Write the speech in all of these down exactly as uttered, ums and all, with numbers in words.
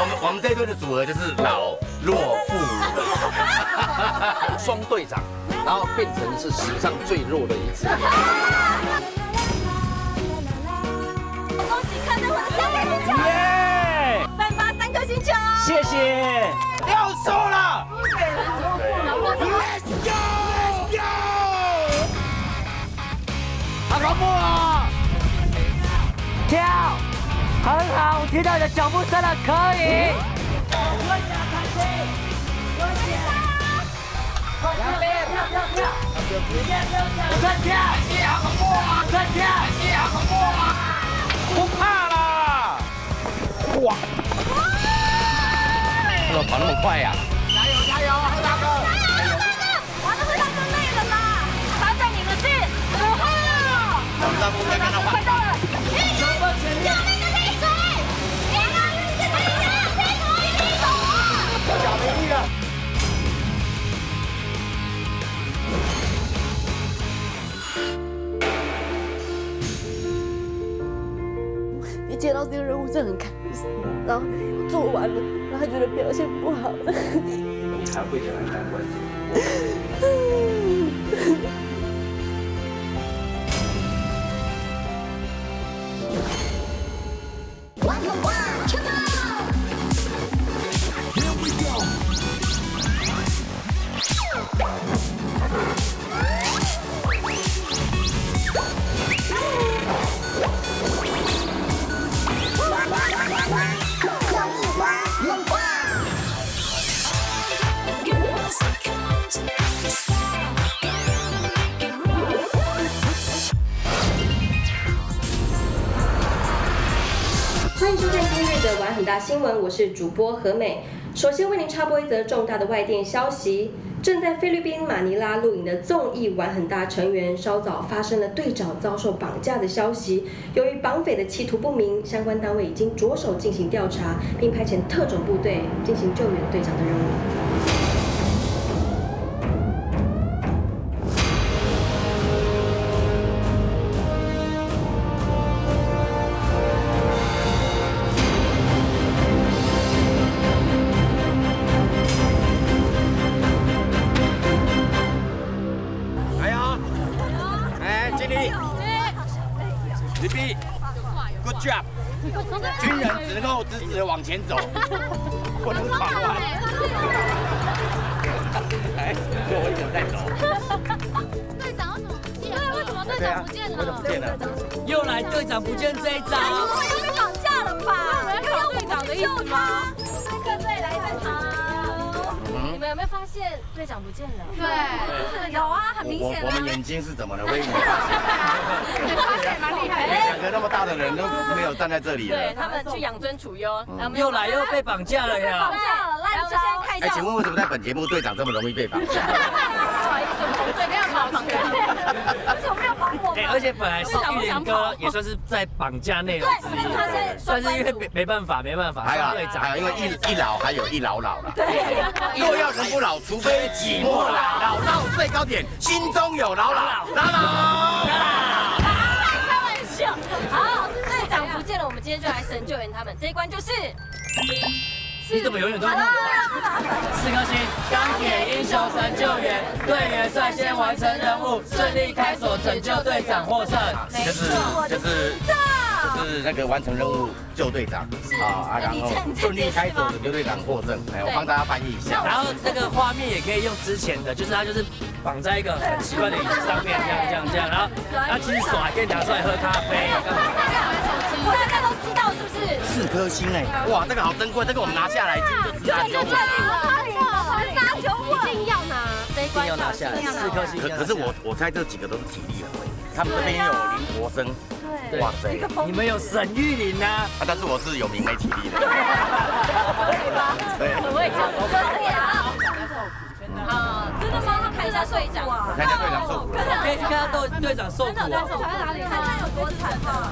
我们我们这一队的组合就是老弱妇孺， 双队长，然后变成是史上最弱的一次。 恭喜看到我的三颗星球！耶！颁发三颗星球！ 谢谢。 要输了。 Let's go！ Let's go！ 好恐怖啊！ 跳，很好，我听到你的脚步声了，可以。两边跳跳跳，快跳！好恐怖啊！快跳！好恐怖啊！ 不怕啦！哇！怎么跑那么快呀？ 加油加油，黑大哥！加油大哥！哇，那黑大哥累了啦！挑战你们是五号。 我们大哥应该跟他换。 快到了！前面有那个黑水，一个一个一个，黑头一个手啊！ 脚没力了。 一接到这个任务，真的很开心。然后做完了，然后他觉得表现不好的， 你还会讲来当观欢迎收看今日的玩很大新闻，我是主播何美。首先为您插播一则重大的外电消息：正在菲律宾马尼拉录影的综艺玩很大成员，稍早发生了队长遭受绑架的消息。由于绑匪的企图不明，相关单位已经着手进行调查，并派遣特种部队进行救援队长的任务。 李碧 ，Good job！ 军人只能够直直的往前走，不能转弯。哎，就我一个人在走。 队长为什么不见了？为什么队长不见了？ 为什么不见了？ 又来队长不见这一招， 我又被绑架了吧？我们要队长的意思吗？客队来一好。你们有没有发现队长不见了？对，有啊，很明显。 我们眼睛是怎么了？我以为发现蛮厉害的。 两个那么大的人都没有站在这里了。 对他们去养尊处优， 又来又被绑架了呀！ 绑架了，烂招。看一下。 哎，请问为什么在本节目队长这么容易被绑架？ 不好意思，我们队没有绑绑人，而且我没有绑我。 哎，而且本来是玉林哥也算是在绑架内容之一， 他现在算是因为没没办法，没办法。 还有队长， 还有因为一一老还有一老老了。对，若要人不老，除非己莫老。老到最高点，心中有老老老老。 开玩笑。好，队长不见了，我们今天就来神救援他们。这一关就是。 你怎么永远都是四颗星，钢铁英雄神救援，队员率先完成任务，顺利开锁，拯救队长获胜。 就是就是就是那个完成任务救队长啊啊，然后顺利开锁，拯救队长获胜。哎，我帮大家翻译一下。 然后那个画面也可以用之前的，就是他就是绑在一个很奇怪的椅子上面，这样这样这样，然后他其实手还可以拿出来喝咖啡。 我大家都知道是不是？ 四颗星哎，哇，这个好珍贵，这个我们拿下来就是拿九五。 拿九五，一定要拿，这一关要拿下来，四颗星。 可可是我我猜这几个都是体力很他们这边有林国生， 对， 哇塞， 你们有沈玉琳呐， 啊，但是我是有名没体力的。对， 我也讲，可以啊。啊，真的吗？看一下队长啊， 看一下队长受苦了。 可以去看到队队长受苦啊。 在哪里？看他有多惨嘛。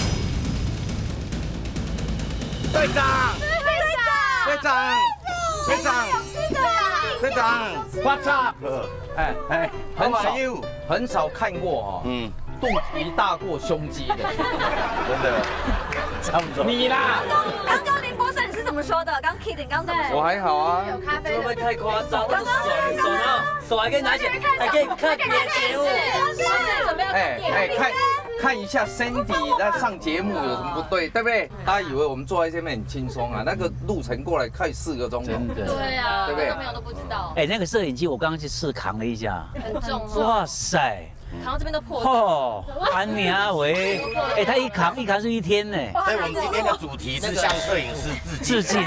队长，队长，队长，队长，What's up？ 哎哎，很少 How are you？ 很少看过哈，嗯，肚皮大过胸肌的， 真的，差不多。 你啦， 刚刚林博士你是怎么么说的？刚 Kid 刚怎么说？ 我还好啊。 有咖啡会不会太夸张？刚刚手呢？手还可以拿起来，还可以看别的节目。 准备要看电影。 看看一下 Cindy 在上节目有什么不对，对不对？大家以为我们坐在这边很轻松啊，那个路程过来快四个钟头。 真的。 对啊， 对不对？ 朋友都不知道。 哎，那个摄影机我刚刚去试扛了一下， 很重。 哇塞！ 扛到这边都破。 哦，安娘喂，哎，他一扛一扛是一天呢。 所以我们今天的主题是向摄影师致敬。 致敬。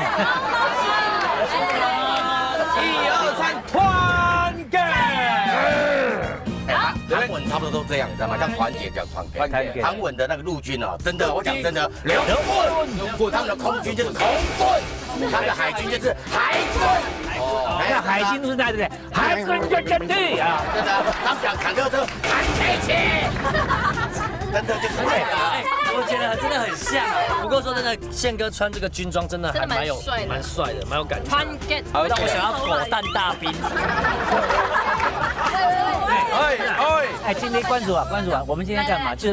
一二三，团结。 哎，韩文差不多都这样，你知道吗？像团结叫团结。韩文的那个陆军哦，真的，我讲真的，刘quân，他们的空军就是空quân，他们的海军就是海军。 哎呀，海军都是在这里，海军军军队啊！ 真的，他们讲坦克车，坦克车，真的就是这样。 哎，我觉得真的很像。不过说真的，宪哥穿这个军装真的还蛮有蛮帅的，蛮有感觉。 团结， 让我想要狗蛋大兵。 哎哎哎，今天关注啊关注啊，我们今天干嘛？就是。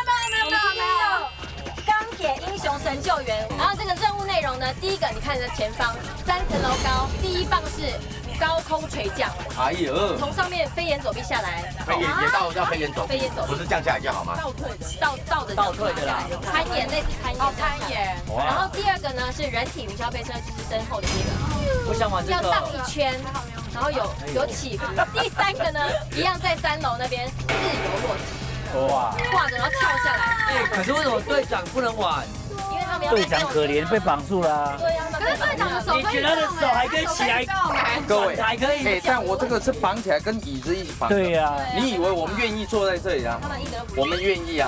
英雄神救援，然后这个任务内容呢，第一个你看着前方三层楼高，第一棒是高空垂降， 哎呦， 从上面飞檐走壁下来， 飞檐也到要飞檐走， 飞檐走， 不是降下来就好吗？ 倒退的，倒倒的倒退的啦， 攀岩类似攀岩，攀岩。然后第二个呢是人体云霄飞车，就是身后的这个， 我想玩这个， 要荡一圈，然后有有起伏。第三个呢，一样在三楼那边自由落体，哇，挂着然后跳下来。 哎，可是为什么队长不能玩？ 因为他们要队长可怜被绑住了。 对呀，可是队长的手， 你觉得他的手还可以起来？ 各位还可以。 哎，但我这个是绑起来跟椅子一起绑。 对呀。 你以为我们愿意坐在这里啊？我们愿意啊。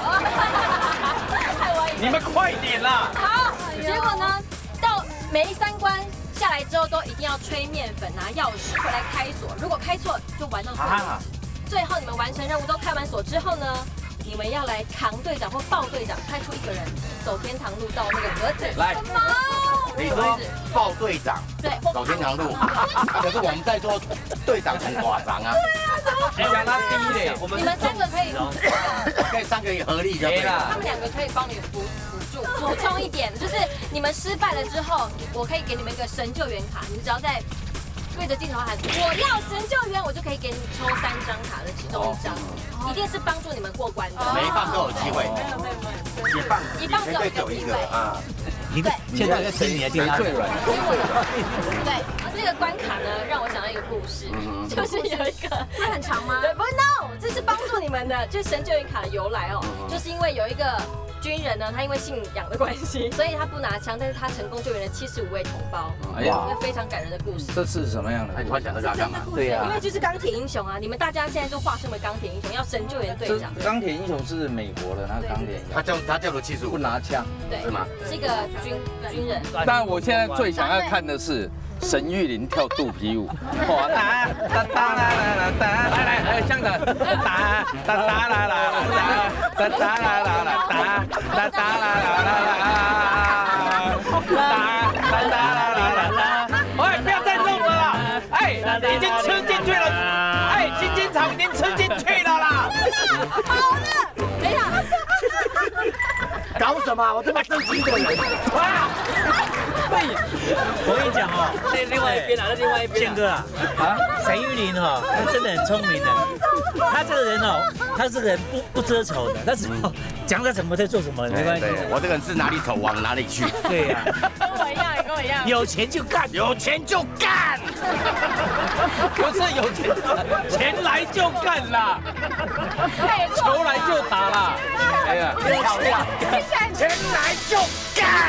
你们快点啦！ 好，结果呢，到每一三关下来之后，都一定要吹面粉，拿钥匙回来开锁。如果开错，就玩到最后。最后你们完成任务都开完锁之后呢？ 你们要来扛队长或抱队长，派出一个人走天堂路到那个盒子。 来， 你说抱队长， 对， 走天堂路。可是我们在做队长很夸张啊。 你讲他低嘞， 我们你们三个可以， 可以三个合力就对了。 他们两个可以帮你辅辅助补充一点，就是你们失败了之后，我可以给你们一个神救援卡，你们只要在。 对着镜头喊“我要神救援”，我就可以给你抽三张卡的其中一张，一定是帮助你们过关的。 每一棒都有机会，一棒一棒只有一个机会啊！ 对，现在在听你的电话。 最软，最软。 对，这个关卡呢，让我想到一个故事，就是有一个，它很长吗？对，不 ，no， 这是帮助你们的，就是神救援卡的由来哦，就是因为有一个。 军人呢，他因为信仰的关系，所以他不拿枪，但是他成功救援了七十五位同胞。哎呀，一个非常感人的故事。 这是什么样的？ 你突然讲这个干嘛？ 对呀， 因为就是钢铁英雄啊！你们大家现在都化身为钢铁英雄，要神救援队长。 钢铁英雄是美国的那个钢铁， 他叫他叫做七十五， 不拿枪， 对， 是吗？ 是一个军军人。 但我现在最想要看的是神玉林跳肚皮舞。哇哒哒哒啦啦哒，来来来，香的哒哒哒啦啦啦哒哒哒啦啦啦哒哒哒啦啦啦啦哒哒哒啦啦啦啦。喂，不要再弄了啦！哎，已经吃进去了，哎，金金草已经吃进去了啦。 好了，等一下。 搞什么？我这么正经的人。哇！ 我跟你讲哦， 那另外一边啊，那另外一边。 宪哥啊，啊，沈玉琳哈，他真的很聪明的。他这个人哦，他这个人不不遮丑的，他只讲他什么在做什么，没关系。 我这个人是哪里丑往哪里去。 对呀。 跟我一样，跟我一样。 有钱就干， 有钱就干。 不是有钱，钱来就干啦，球来就打啦。哎呀， 钱来就干。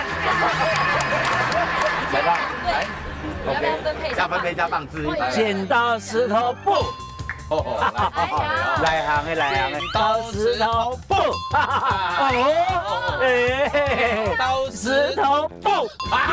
来吧， 来，你要不要分配？ 要分配加棒子。 剪刀石头布。 哦， 来行的来行的，刀石头布。哦，哎，刀石头布。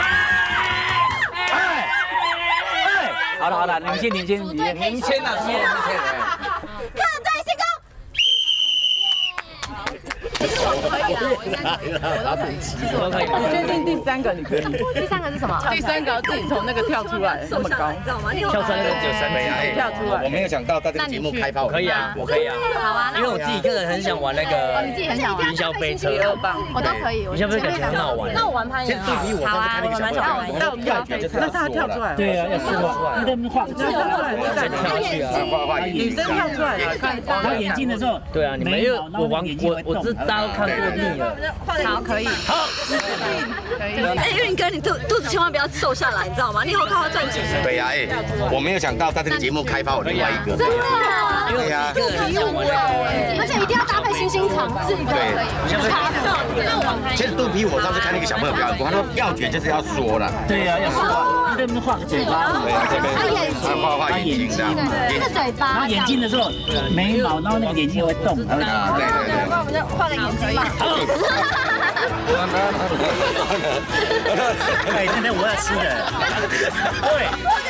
哎，好了好了，你们先，你们先，你们您先啊，先，先。 客队先攻。 我都可以。你确定第三个你可以？ 第三个是什么？ 第三个要自己从那个跳出来，那么高， 你知道吗？ 跳出来那个只有三倍啊！ 跳出来。 我没有想到在这个节目开炮， 可以啊，我可以啊。 好啊， 因为我自己个人很想玩那个， 你自己很想玩云霄飞车， 我都可以。 云霄飞车感觉很好玩。 那我玩攀岩好。好啊，我蛮想玩。 那我们要飞车，那他跳出来。 对啊，要说出来。那边画， 跳出来， 跳去啊， 画画女生跳出来了，看他眼睛的时候。对啊，你们因为我玩我我知大家都看过腻了。 好，可以。 好。 可以。哎，玉林哥，你肚肚子千万不要瘦下来，你知道吗？你以后靠它赚钱。 对呀，哎，我没有想到在这个节目开发我另外一个。 真的啊！ 对呀。 肚皮舞哎，而且一定要搭配星星肠，是一个可以。那我玩。 其实肚皮舞我上次看那个小朋友表演过，他说要诀就是要说了。 对呀，要说。这边画个嘴巴。 对呀，这边他画画眼睛这样。 这个嘴巴。 然后眼睛的时候，眉毛，然后那个眼睛会动。 啊，对对对。 那我们就画个眼睛吧。 哎，今天我要吃的。对。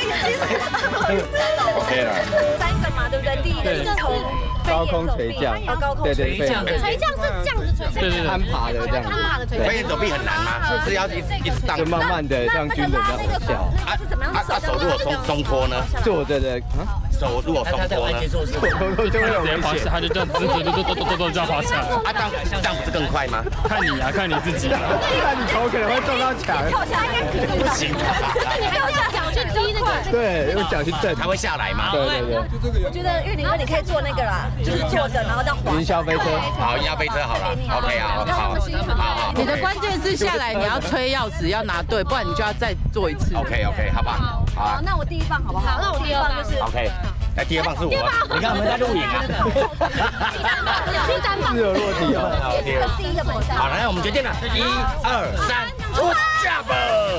OK 了。 三个嘛，对不对？第一个是从高空垂降， 哦，高空对对， 降， 垂降是这样子垂降， 对对，攀爬的这样， 攀爬的垂降。 飞檐走壁很难吗？是要一直一直荡， 就慢慢的像军人这样跳。 啊，是怎么样？ 啊，手如果松松脱呢？ 坐着的啊， 手如果松脱呢？ 就会有危险， 他就这样子，走走走走走走这样滑下来。 啊，这样这样不是更快吗？ 看你啊，看你自己啊。 看你头可能会撞到墙。 跳下来应该不行。你还要用脚去踢那个？ 对，用脚去蹬， 它会下来吗？ 对对对。 我觉得玉林哥你可以做那个啦，就是坐着然后这样滑。 云霄飞车。 好，云霄飞车好了 ，OK 啊，好，好好。 你的关键是下来你要吹钥匙要拿对，不然你就要再做一次。 OK OK， 好吧， 好，那我第一棒好不好？好，那我第二棒就是 OK。来，第二棒是我，你看我们在录影啊。 第三棒自由落体哦。 第一个本上。 好，来，我们决定了，一二三，出架吧。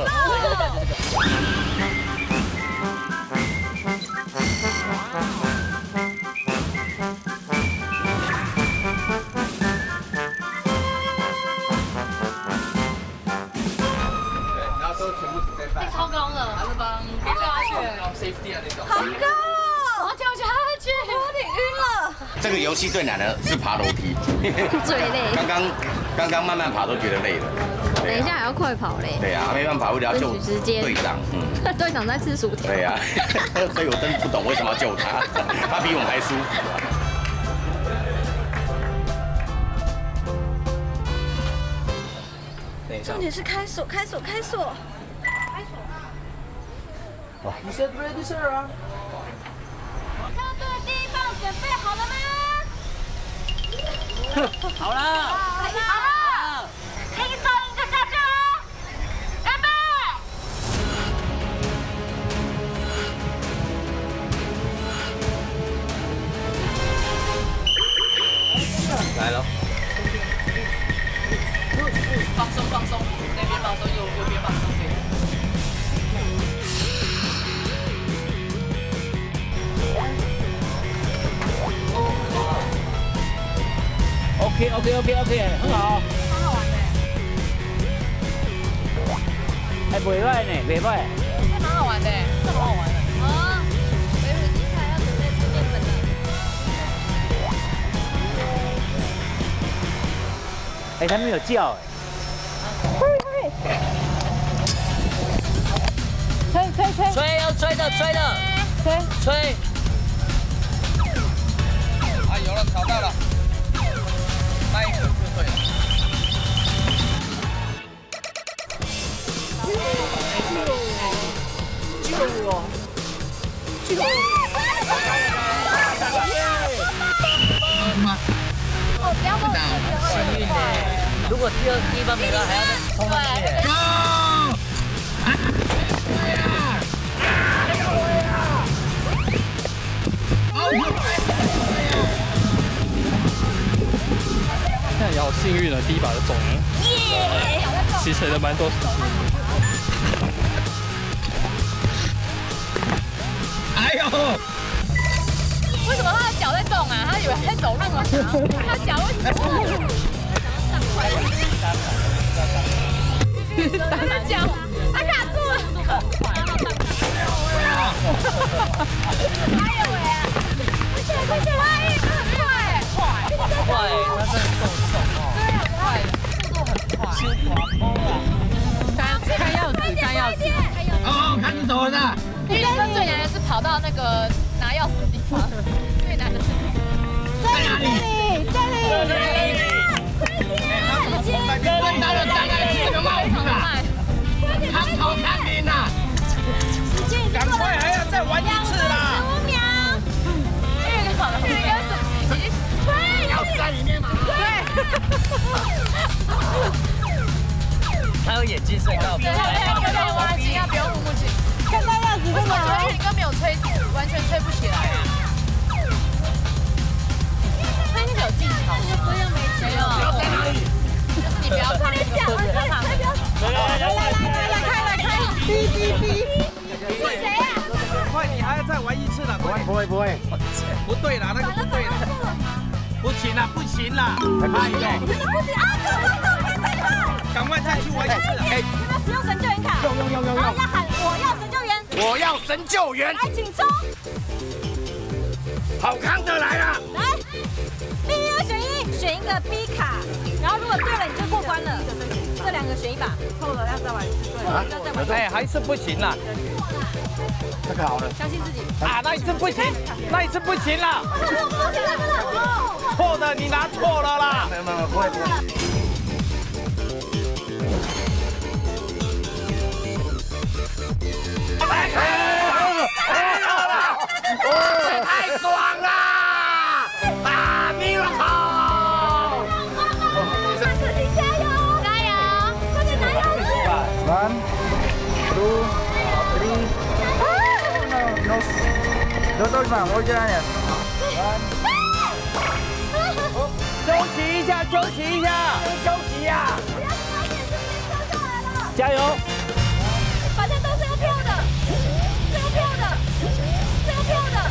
超高了，还是帮别跳下去 ，safety 啊那种。好高，我要跳下去，我有点晕了。 这个游戏最难的是爬楼梯， 最累。 刚刚刚刚慢慢爬都觉得累了。 等一下还要快跑嘞。 对呀，没办法，为了要救队长， 嗯，队长在吃薯条。 对呀，所以我真不懂为什么要救他，他比我们还输。 重点是开锁，开锁，开锁。 你 set ready sir 啊？ 跳对第一棒准备好了吗？ 好了， 好了，轻松就下去了，预备。 来了。 放松放松，那边放松，右右边放松。 OK OK OK OK， 很好， 蛮好玩的， 还不赖呢，不赖， 还蛮好玩的，这蛮好玩的。 哦，维护精彩要准备吃面粉了。 哎，他没有叫吹吹吹， 吹要吹的吹的， 吹吹。 啊，有了，找到了。 那一个就对了。 救我！救我！ 哦，不要忘了， 幸运呢。如果第二第一棒没到，还要再冲上去。 那也好幸运了，第一把就中了。耶！其实的蛮多事情。 哎呦！ 为什么他的脚在动啊？他以为他在走路吗？他脚为什么？他的脚，他卡住了。哎呦喂！快起来，快起来！快，快， 快，他真的动手哦。 对啊，快。 哦，开始走了呢。 遇到最难的是跑到那个拿钥匙的地方，最难的是在哪里？ 这里，这里。 最难的大概是个帽子啊！康头看明呐！赶快还要再玩一次啦！ 十五秒。玉哥，玉哥是比对， 钥匙在里面嘛？ 对。 他有眼镜睡觉。 不要不要不要挖镜，要不用护目镜。 看到钥匙干嘛？ 玉哥没有吹，完全吹不起来。他应该是有技巧。没有没有。 在哪里？ 就是你不要看那个，不要看。 来来来来来开来开，哔哔哔。 是谁啊？ 快，你还要再玩一次了。不会不会不会，不对啦，那个不对了。不行啦，不行啦，还差一个。 真的不行啊！快快快快快快！ 赶快再去玩一次。 哎，有没有使用神救援卡？ 用用用用用。 然后要喊我要神救援。 我要神救援。 来，请冲！ 好康的来了。 来，第一二选一，选一个 B 卡，然后如果对了你就过关了。这两个选一把，错了要再玩一次，对，要再玩。 哎，还是不行啦。 这个好了， 相信自己。 啊，那一次不行，那一次不行啦。 不行了，真的。 错的你拿错了啦。 没有没有不会不会。哎哎哎了！哦，太爽了！啊，你了好！ 自己加油！加油！快点拿钥匙！ One, two, three. No, no. Dos, dos más, voy ya. 休息一下，休息一下，休息呀！ 不要把眼睛掉下来了！ 加油！ 反正都是要票的，是要票的，是要票的。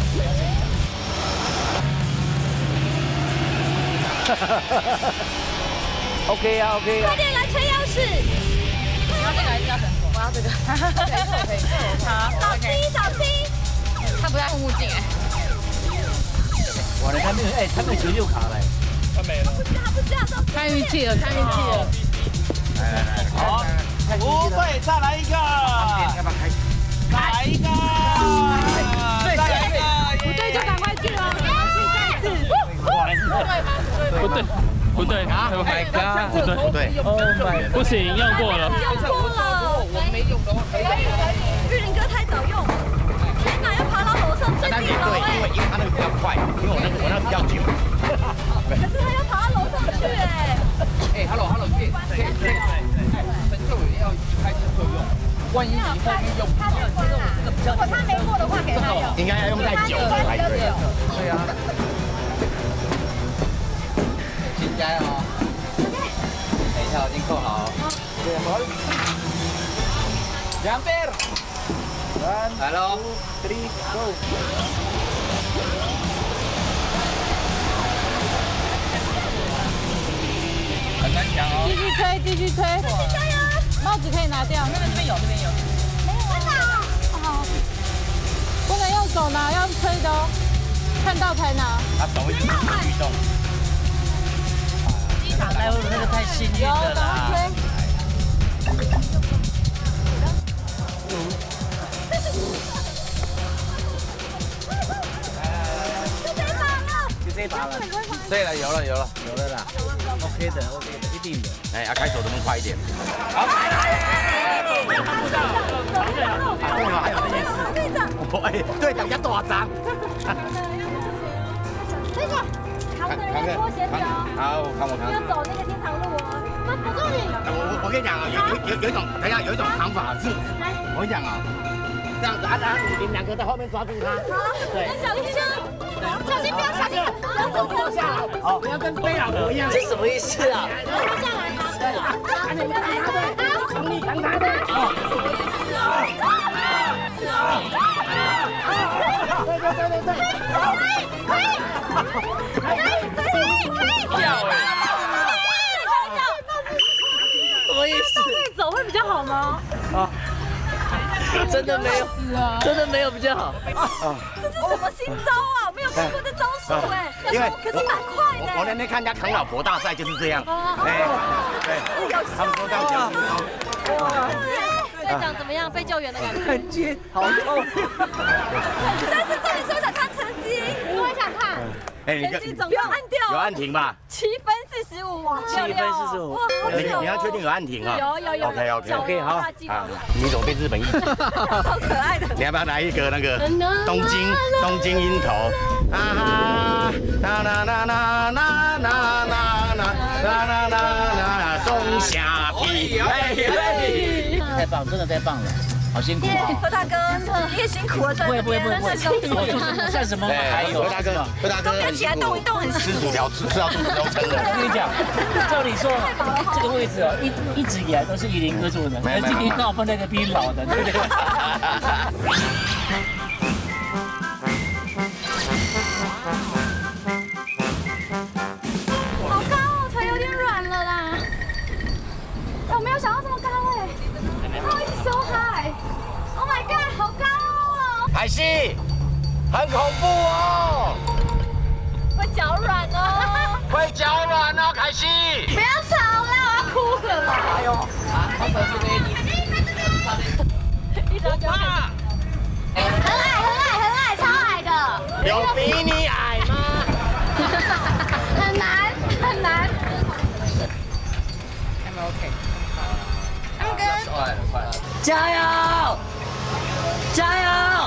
哈哈哈哈哈 ！OK 呀 ，OK 呀。 快点来吹钥匙！ 你要这个还是要绳索？我要这个。可以，可以。好， 小心小心。 他不戴护目镜哎。 哇，他没有哎，他没有九六卡嘞。 他没了。 不是啊，不是啊， 看运气了，看运气了。 来来来， 好，不对，再来一个。 要不要开？ 来一个。再来一个。 不对就赶快去哦，再次。 不对，不对，Oh my god， 不对， 不对 ，Oh my， 不行，用过了。 用过了， 我没用的话可以。 玉林哥太早用，天哪，要爬到楼上最顶楼哎！ 因为因为他那个比较快，因为我那个我那个比较久。 可是他要爬到楼上去哎！ 哎 ，Hello，Hello， 对对对对，神救援要开车就用，万一你后面用不好， 如果他没过的话，给他用。 应该要用在久的才对。 对啊。请加油哦！等一下，我已经扣好。两边。来喽 Three, go. 很难抢哦。 继续吹，继续吹。加油！帽子可以拿掉。 那边这边有，这边有。 没有啊！ 好，不能用手拿，要吹的哦。看到才拿。 他手一直律动。 待会那个太幸运了啦。就这一把了。 对了，有了，有了， 有了啦。OK 的 ，OK 的，一定的。 哎，要开手能不能快一点？好，来来来！对了，还有这件事。队长，我哎，队长要多少张？ 那个扛着人家拖鞋走。 好，我看我看。 要走那个天堂路哦。那辅助你。 我我跟你讲啊，有有有有一种，等一下有一种扛法是，我跟你讲啊，这样子啊，然后你们两个在后面抓住他。好。对。小心小心不要下去，不要走掉下来。好，不要跟背老婆一样。 这什么意思啊？ 跳下来吧。啊，你们来的， 扛你扛他的。什么意思啊？对对对对对。可以可以可以可以可以。 跳哎！ 什么意思？ 倒退走会比较好吗？ 啊，真的没有，真的没有比较好。 这是什么新招啊？没有看过这招数哎。 因为可是蛮快的。 我那天看人家扛老婆大赛就是这样。哎，对，他们说这样讲。哇！ 长怎么样？被救援的感觉？ 很尖，好痛。 但是这里是我想看成绩，我也想看。 哎，你成绩总共按掉有按停吧？ 七分四十五， 七分四十五。 你你要确定有按停啊？ 有有有。 OK OK OK 好。 啊，你怎么变日本艺？ 超可爱的。 你要不要来一个那个东京东京樱桃？啊哈，啦啦啦啦啦啦啦啦啦啦啦，松下皮。 太棒，真的太棒了。好辛苦啊！ 何大哥，你也辛苦了，真的。 不会不会不会，我算什么？还有何大哥，何大哥很起来动一动，很吃薯条吃吃到肚子都撑了。 我跟你讲，照理说这个位置哦，一一直以来都是依林哥住的，而今天刚好放在一个比老的，对不对？ 好高哦，腿有点软了啦。我没有想到这么高哎。Oh, it's so high! Oh my god, 好高哦！ 海西，很恐怖哦！ 会脚软哦！ 会脚软哦，凯西！ 不要吵啦，我要哭了啦！哎呦！啊，好可怕！一直叫。很矮，很矮，很矮，超矮的。 有比你矮吗？ 很难，很难。 OK。 快了，快了！ 加油！加油！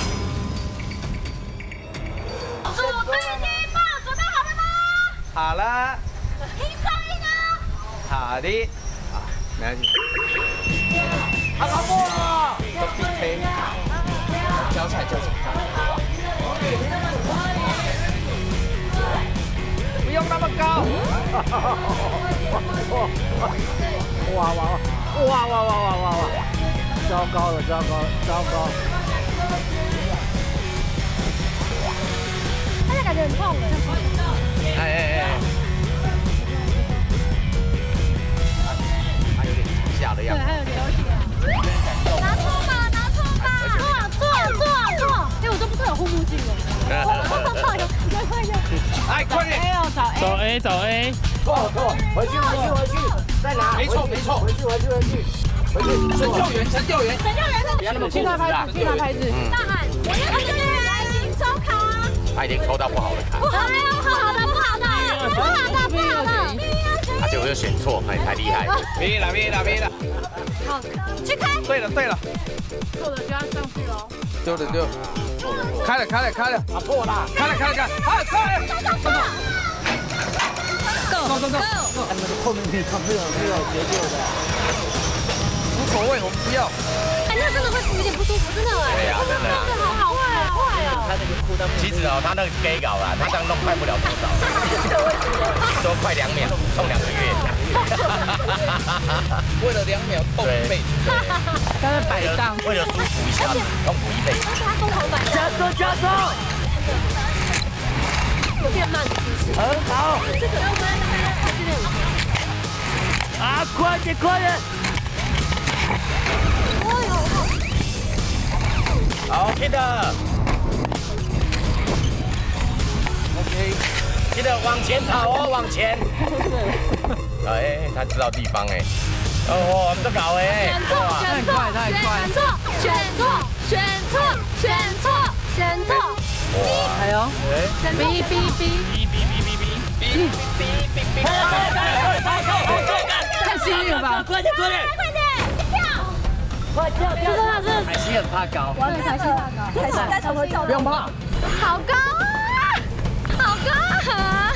准备第一棒，准备好了吗？ 好了。 听声音哦。 好的。啊，没关系。 好恐怖哦！ 都必黑。交菜，交菜。不用那么高。 哇哇哇！哇哇哇哇哇哇！糟糕了，糟糕了，糟糕！ 他就感觉很痛。 哎哎哎！他有点吓的样子。 对，他有点流血。拿错吧，拿错吧！错错错错！哎，我都不是有护目镜的。 哎，快点！ 走 A， 走 A。 错错，回去回去回去，再拿。 没错没错， 回去回去回去。 神救援，神救援， 神救援！ 不要那么去拿牌子，去拿牌子。 大喊！我要神救援，请抽卡。 他已经抽到不好的卡。 不好的，不好的，不好的，不好的，不好的。 他结果又选错，哎，太厉害了。 没了没了没了。 好，去开。 对了对了。 错的就要上去喽。 丢了丢了。开了开了开了。 打错了。 开了开了开了。好，开了。 Go go go go！ 他们后面可以看，没有没有结构的。 无所谓，我们不要。 哎，那真的会有点不舒服，真的哎。 对呀，真的。 真的好好快啊，快啊！ 他那个裤裆。 其实哦，他那个 gay 搞啦，他这样弄快不了多少，都快两秒，送两个月。 为了两秒痛一辈子。 他在摆荡， 为了舒服一下，痛苦一辈子。 而且他疯狂摆加速加速！ 有变慢的姿势。 很好。 这个要不然还是有。 啊，快点快点！ 好 ，Kid。OK， Kid 往前跑哦，往前。哎，他知道地方哎。哦，我们都搞哎。 选错，选错，选错，选错，选错，选错，选错。 哇！哎呦，哔哔哔哔哔哔哔哔哔哔！太幸运了吧！ 快点快点快点跳！ 快跳跳！ 真的是海西很怕高。 我要海西怕高，海西该从头跳。 不用怕。 好高啊！好高啊！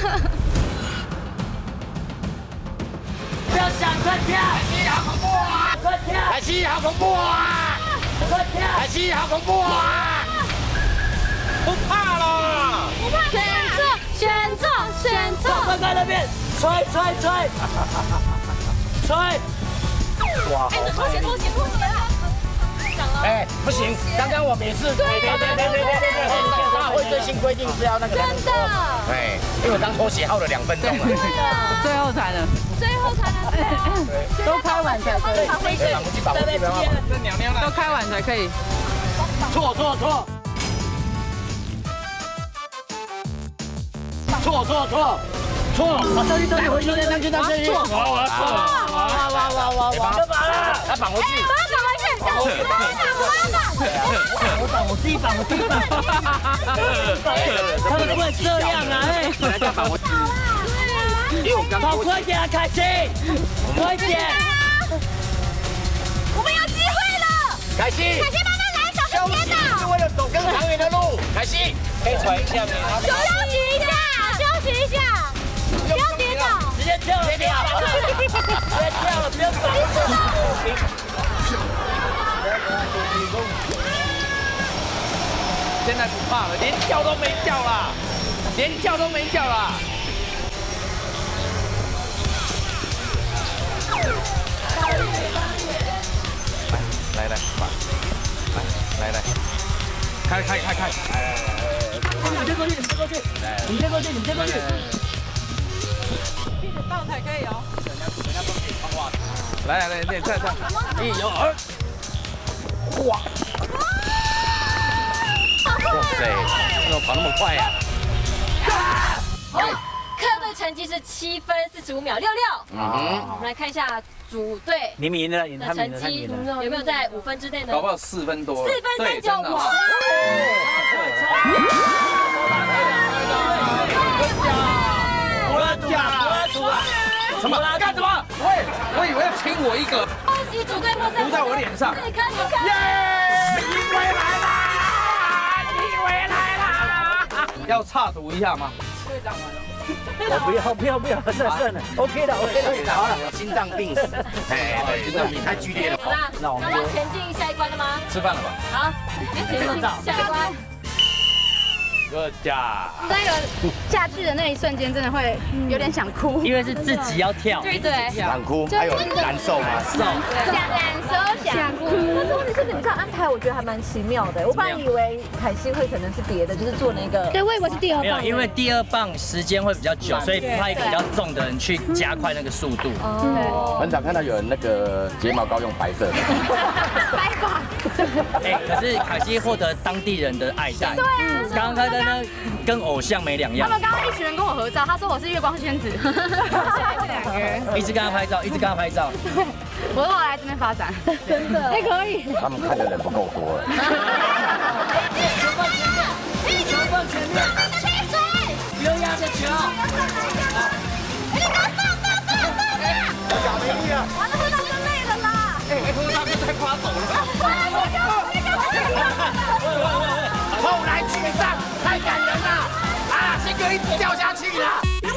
不要想，快跳！海西好恐怖啊！快跳！ 海西好恐怖啊！ 快跳！ 海西好恐怖啊！不怕了！ 不怕！选错，选错，选错！ 快快那边，吹吹吹！吹！哇！ 哎，你拖鞋，拖鞋，拖鞋啊！ 哎，不行，刚刚我们也是，对对对对对对对，大会最新规定是要那个。 真的。 哎，因为我刚拖鞋耗了两分钟了。 最后才能。 最后才能。 都开完才可以。 回去，绑回去，绑回去，不要绑。 这娘娘呢？ 都开完才可以。 错错错！错错错！错！啊，上去上去回去，上去上去！ 我要我要错了！ 哇哇哇哇哇！干嘛了？ 他绑回去， 把他绑回去，绑我绑， 我绑，我自己绑，我自己绑。他们不能这样啊！哎， 来再绑回去。因为我刚跑快点啊，凯西，快点！ 我们有机会了！ 凯西， 凯西慢慢来，小心跌倒。 是为了走更长远的路。凯西，可以传一下吗？ 休息一下，休息一下，不要跌倒， 直接跳了，直接跳了，直接跳了，不要走。 现在不怕了，连叫都没叫啦，连叫都没叫啦。来来来，来来来，开开开开，来来来， 你们先过去，你们先过去，你们先过去，你们先过去。 一直倒才可以哦。 来来来，这这这，一有二，哇！哇塞，怎么跑那么快呀？ 好，客队成绩是七分四十五秒六六。嗯，我们来看一下主队你们赢了，赢的他们赢了，他成绩们赢了。 有没有在五分之内呢？ 搞不好四分多， 四分三九五。 什么？干什么？喂，我以为要亲我一个。 恭喜主队获胜， 涂在我脸上。 四颗一颗。 耶！你回来啦！你回来啦！要插图一下吗？ 队长完了。 我不要不要不要，算了算了 ，OK 的 OK 的，好了。 心脏病死，哎，对，心脏病太剧烈了。 好啦，那我们要前进下一关了吗？ 吃饭了吧？ 好，前进下一关。 个假。 那个下去的那一瞬间，真的会有点想哭， 因为是自己要跳， 对对， 想哭，还有难受吗？ 受， 想难受想哭。 但是问题是你们这样安排，我觉得还蛮奇妙的。我本来以为凯西会可能是别的，就是做那个。 对，我以为是第二没有，因为第二棒时间会比较久，所以派一个比较重的人去加快那个速度。 哦。 很少看到有人那个睫毛膏用白色的。 白发。 哎，可是凯西获得当地人的爱戴。对啊。刚刚他的呢，跟偶像没两样。 他们刚刚一群人跟我合照，他说我是月光仙子。 一直跟他拍照，一直跟他拍照。 对，我说我来这边发展，真的。哎，可以。 他们看的人不够多了。 球放前面，球放前面。不要压着球。 假没力啊！ 完了，喝到就累了啦。 哎，喝到就太夸抖了。后来居上，太感人了啊！新哥一直掉下去了。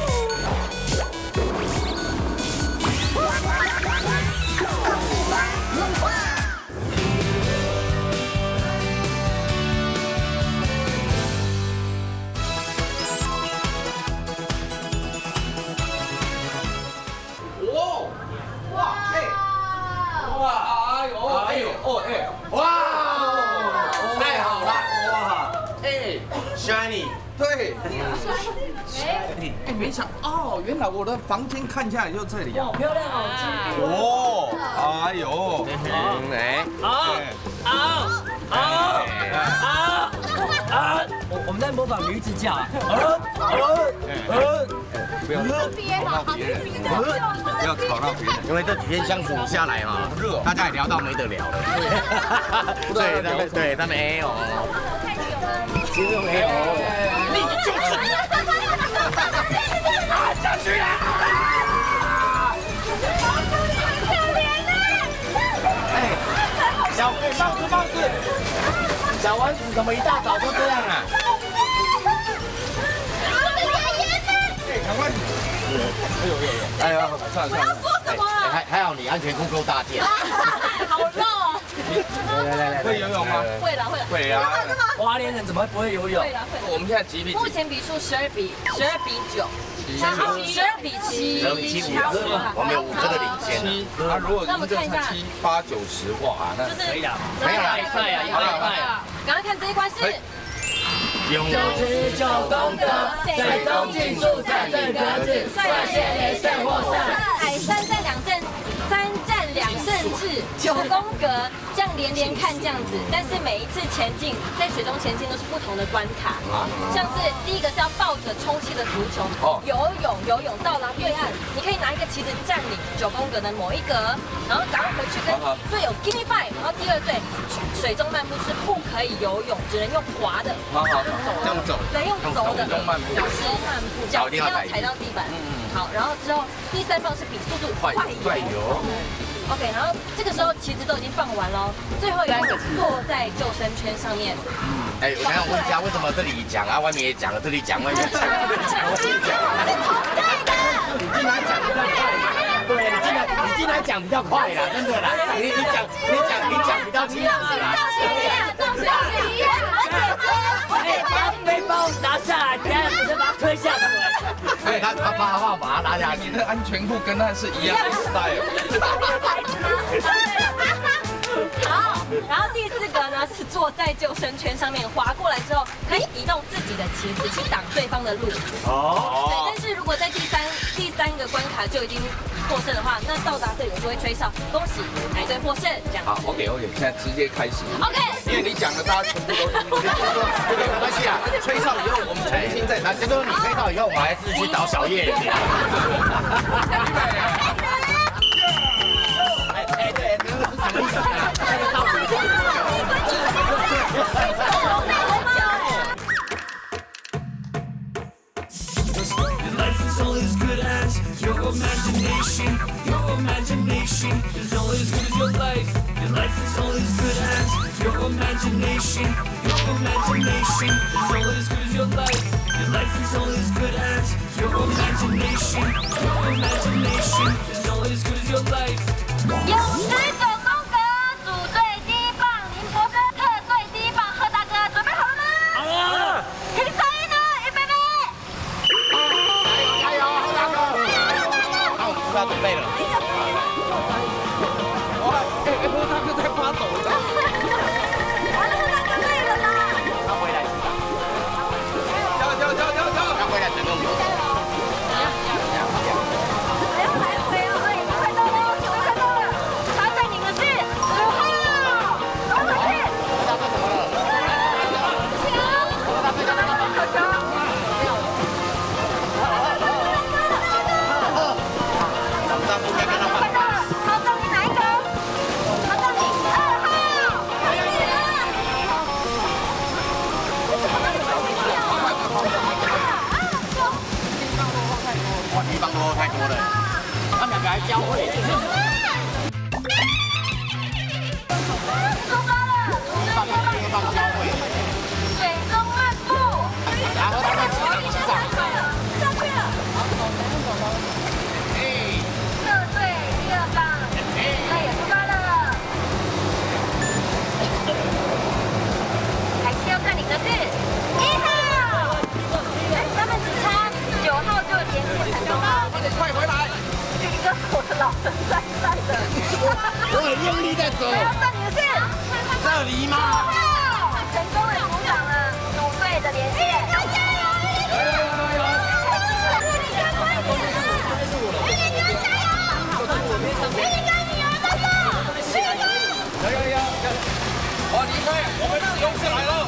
哇哇哎哇哎呦哎呦哦哎哇！太好了！哇！哎 ，Shiny， 对，哎，没想哦，原来我的房間看下來就這裡啊！ 好漂亮哦！ 哦，哎呦，哎， 好，好，好，好，好，我我们在模仿驴子叫，呃呃呃， 不要吵到別人，不要吵到別人， 因為這幾天相處下來嘛，熱，大家也聊到沒得聊了。對，他們對他們哎呦，其實沒有，你就是啊下去啦！哎，小胖子胖子，小丸子怎麼一大早就這樣啊？哎，趕快！哎呦呦呦！哎呦，算了算了，不要說什麼了。還還好你安全褲夠大件。 好热哦！ 來來來， 會游泳嗎？ 会了会了。 會啊！ 花蓮人怎麼會不會游泳？ 会了会了。 我們現在幾比幾？ 目前比數十二比十二比九，十二比七， 十二比七五颗，我們有五顆的領先。 他如果贏這場七八九十，哇，那可以啊， 沒有啦， 快啊，快啊！ 趕快看這一關是。 九十九功德，最終競速戰陣格子，率先連勝獲勝。 哎，三戰兩勝，三戰兩勝制。 九宫格，这样连连看这样子，但是每一次前进，在水中前进都是不同的关卡，像是第一个是要抱着充气的足球游泳，游泳到达对岸，你可以拿一个旗子占领九宫格的某一格，然后赶快回去跟队友 give me five， 然后第二队水中漫步是不可以游泳，只能用滑的， 好好，这样走， 对，用走的， 用漫步， 就是漫步，脚一定要踩到地板。好，然后之后第三棒是比速度快游。OK， 然后这个时候旗子都已经放完了，最后一个坐在救生圈上面。 哎，我想问一下，为什么这里讲啊，外面也讲了，这里讲，外面讲，这里讲，外面讲？你进来讲比较快，对，你进来你进来讲比较快啦，真的啦，你你讲你讲你讲比较清楚啦。 赵小姐，我姐姐，我姐姐，把背包拿下来，等下直接把它推下水。 对，他他怕怕把它拿下去， 你的安全裤跟他是一样的 style。 好，然后第四个呢是坐在救生圈上面，滑过来之后可以移动自己的旗子去挡对方的路。哦。对，但是如果在第三第三个关卡就已经获胜的话，那到达队友就会吹哨，恭喜海队获胜。这样。 好 ，OK OK， 现在直接开始。 OK。 因为你讲的，大家全部都听。这个没关系啊，吹哨以后我们重新再谈。 这个你吹哨以后，我还是去找小叶。哎哎，对，这个是什么意思啊？这个道理。 Your imagination, your imagination is only as good as your life. Your life is only as good as your imagination. Your imagination is only as good as your life. Your life is only as good as your imagination. Your imagination is only as good as your life. 有十九宫格，组队第一棒林博哥，特队第一棒贺大哥，准备好了吗？好了。听声音呢，预备备。 加油，贺大哥！那我们是不是要准备了？ 哇，哎哎，贺大哥在发抖了。 完了，贺大哥累了啦。 他回来。 加油加油加油加油！ 他回来成功有。 还要来回哦，哎，快到了，快到了。他带领的是五号，走回去。 贺大哥怎么了？贺大哥叫他干嘛？ 可球。 咱们不该跟他快到了，好，到你哪一个？好，到你二号。 哇，地方多太多了，他们两个还交汇。 出发了， 放地方交汇。 水中漫步。 然后他们起上起上。 上去了。 哎。 特队第二棒，那也出发了。海西要占领的是一号。哎，他们只差九号就连线成功了。 快回来！ 一个我的老神在在的。 我很用力在走。 还要占领的是这里吗？ 成功的鼓掌了组队的连线。加油！加油！加油！ 加油加油！好，离开，我们勇士来了！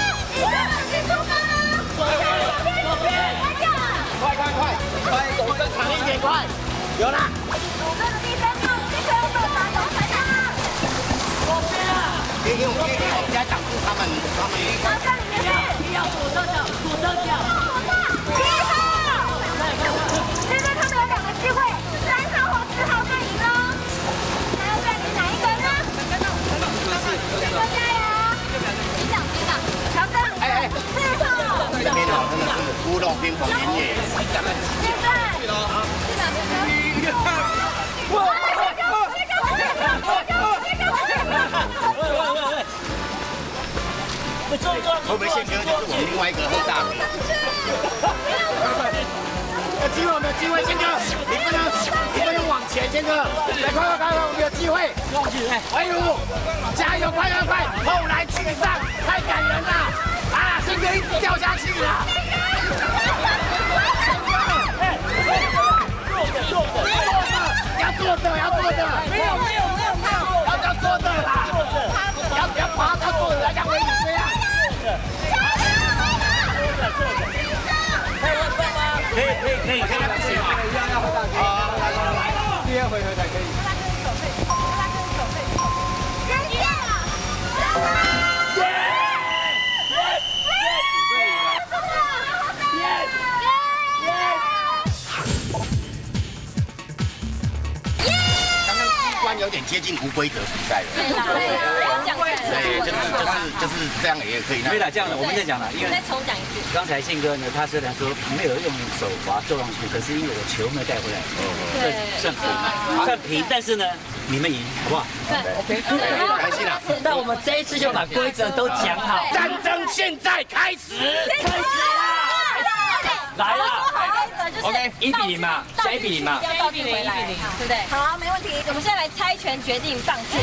快快快！快，走得长一点，快！有啦！ 组队的第三棒，这个要到达摇台上了。左边啊！ 给给我们给我们家挡住他们，他们应该。 好，这里面是一号左上角，左上角。一号。现在他们有两个机会，三号或四号队赢哦。还要占领哪一个呢？选择加油！击掌击掌，乔正。哎哎，四号。 这边的真的是古董冰火连夜。 现在。哇！ 会不会宪哥就是我们另外一个贺大明？有机会，我们有机会，宪哥，你不能，你不能往前，宪哥，来，快快快快，我们有机会！哎呦，加油，快快快！后来居上，太感人了！啊，宪哥一直掉下去了。坐着，坐着，坐着，要坐着，要坐着。没有，没有，没有，没有。 可以可以不行吗？ 第二回合才可以。 有点接近无规则比赛了。 对啦，对啦，讲对， 对，就是就是就是这样也可以。 对了，这样的我们再讲了，因为再重讲一次。 刚才信哥呢，他虽然说没有用手滑揍上去，可是因为我球没有带回来，算算平，算平，但是呢，你们赢，好不好？ 对 ，OK， 开心了。 那我们这一次就把规则都讲好， 战争现在开始， 开始啦！来啦 ！OK， 一比零嘛，加一比零嘛， 一比零，一比零，对不对？好，没问题。我们现在来猜拳决定档次。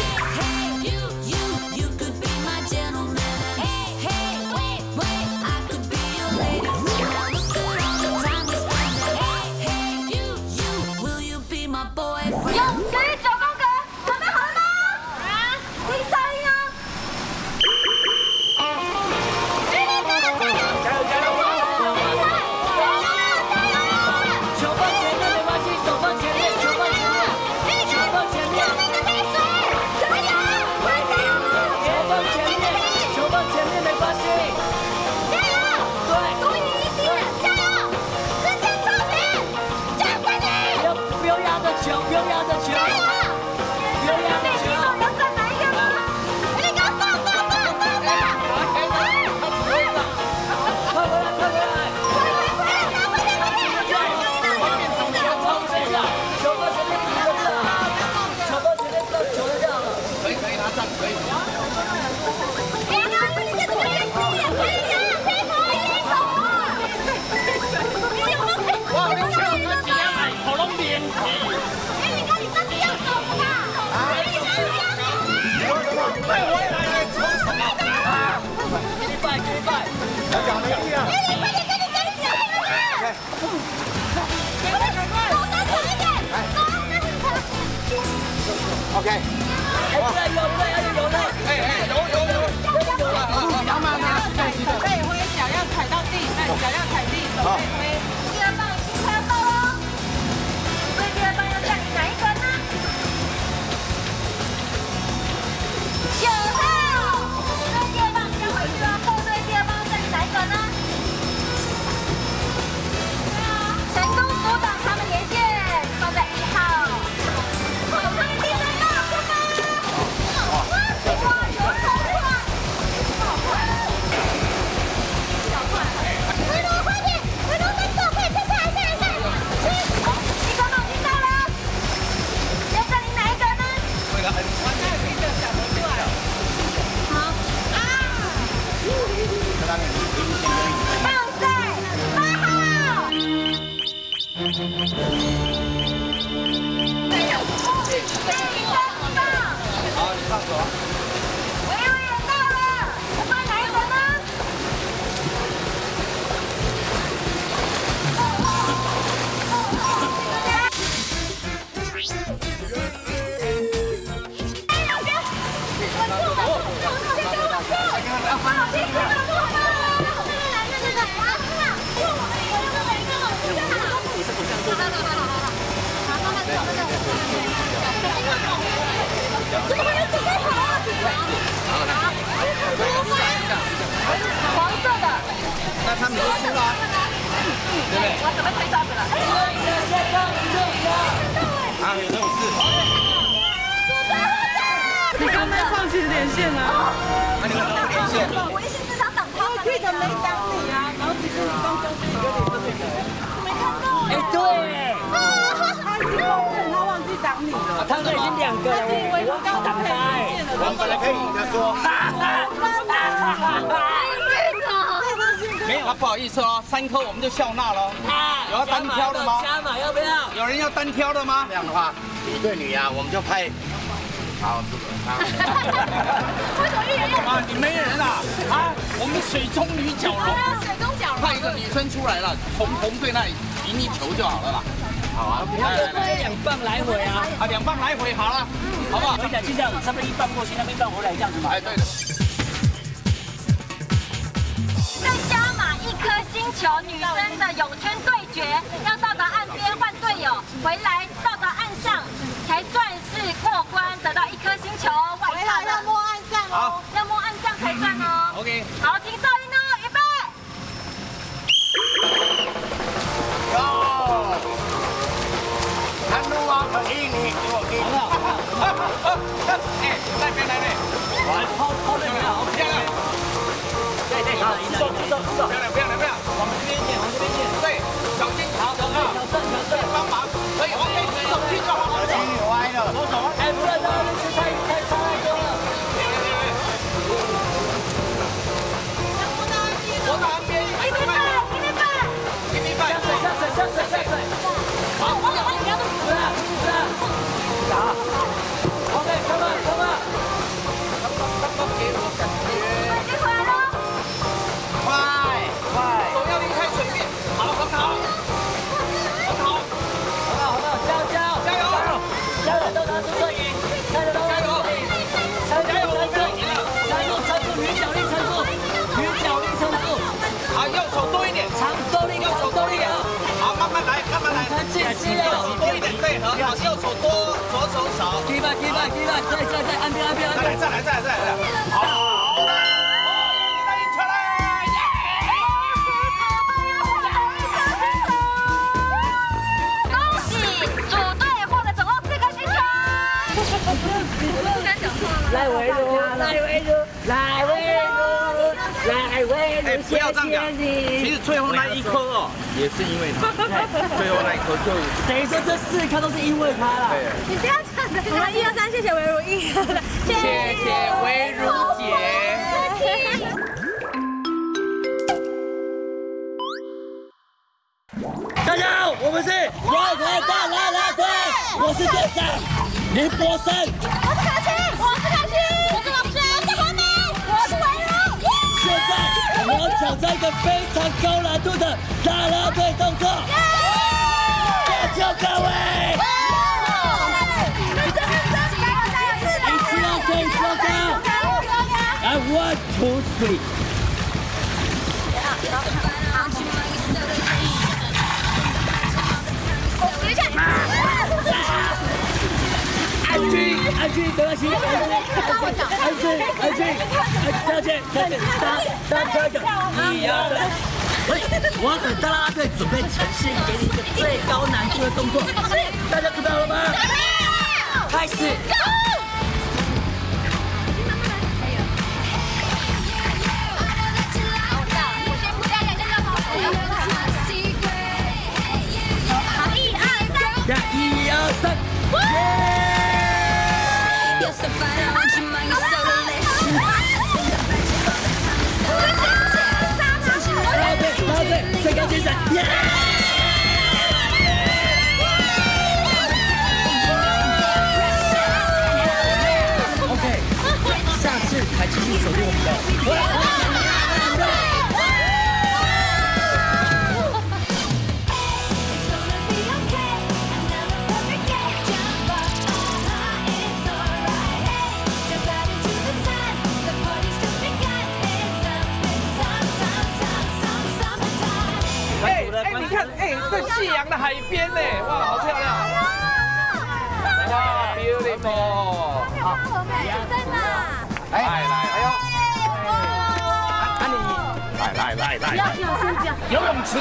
勇气九宫格，准备好了吗？啊，听声音哦。 OK， 哎，对，有对，有有了，哎哎，有有有，有了， 不要慢慢， 手背挥，脚要踩到地，哎，脚要踩地，手背挥。 第二棒已经快要到喽，所以第二棒要占领哪一个呢？九号，所以第二棒要回去了，后队第二棒要占领哪一个呢？成功阻挡他们连线，放在一号。 黄色的， 那他们都输了，对不对？ 我准备推刷子了。 啊，有这种事？ 你刚才放弃连线啊？ 那你们怎么连线？ 我一心只想挡他。我记得没挡你啊，然后其实你刚中间有点不对的。没看到。 哎，对。 他已经忘记，他忘记挡你了。 他们已经两个了，我刚挡他哎。 我们本来可以赢的说。 没有啊，不好意思哦，三颗我们就笑纳了。有要单挑的吗？ 加码要不要？ 有人要单挑的吗？ 这样的话，一对女啊，我们就派。好，这个好。 为什么一人要？ 啊，你没人啊？啊，我们水中女角龙。 水中角龙。 派一个女生出来了，从红队那里赢一球就好了啦。好啊， 来来来，两棒来回啊！ 啊，两棒来回好了，好不好？ 我跟你讲，就这样，上面一棒过去，那边一棒回来，这样子嘛。 哎，对的。 再加码一颗星球，女生的泳圈对决，要到达岸边换队友，回来到达岸上才算是过关，得到一颗星球。回来要摸岸上哦，要摸岸上才算哦。 OK， 好，听哨音哦，预备。 哟，看路啊，可以你给我给。好好好，哎，那边来嘞， 抛抛那边好漂亮。对对，好，出手出手出手，漂亮漂亮漂亮，往这边一点，往这边一点，对，小心，好，小心，小正小正，帮忙，可以 ，OK， 手去就好，手歪了， 左手，哎，不能让那次太太差太多了。 我打岸边， 一米半，一米半， 一米半， 下水下水下水下水， 好，往往不要动， 是啊是啊，打 ，OK，come on come on， 刚刚给我感觉， 已经回来了， 快快， 手要离开水面，好，很好，很好， 好了好了，加油加油加油， 加油都拿出摄影，加油都拿出摄影，加油加油，撑住撑住，女脚力撑住，女脚力撑住。 好，右手多一点， 长周力，右手周力啊！ 好，慢慢来，慢慢来， 很紧实右手多一点，对，很好，右手多，左手少。 Keep up, keep up, keep up，在在在，岸边岸边岸边， 再来再来再来再来，好， 恭喜组队获得总共四颗星球。不敢讲话了。 来维如，来维如，来维如，来维如， 不要这样讲。其实最后那一颗哦，也是因为他，最后那一颗就等于说这四颗都是因为他了。 对。 你不要这样子。我们一二三，谢谢维如一， 谢谢维如姐。 大家好，我们是外台大啦啦队，我是队长林博生， 我是可晴，我是可晴，我是王轩，我是黄梅，我是维如。 现在我们要挑战一个非常高难度的啦啦队动作，各就各位，一次要可以收高，来 one two three。安居，安居，没关系，安居，安居，安居，再见，再见，大家一个，一二三，我要等大啦啦队准备呈现给你一个最高难度的动作，大家准备好了吗？开始。呀，一二三，拉队，拉队，最高精神，耶 ！OK， 下次还继续走进我们的。 在夕阳的海边呢，哇，好漂亮！哇 ，beautiful！ 好，在哪？ 来来，哎呦！啊你，来来来来，游泳池，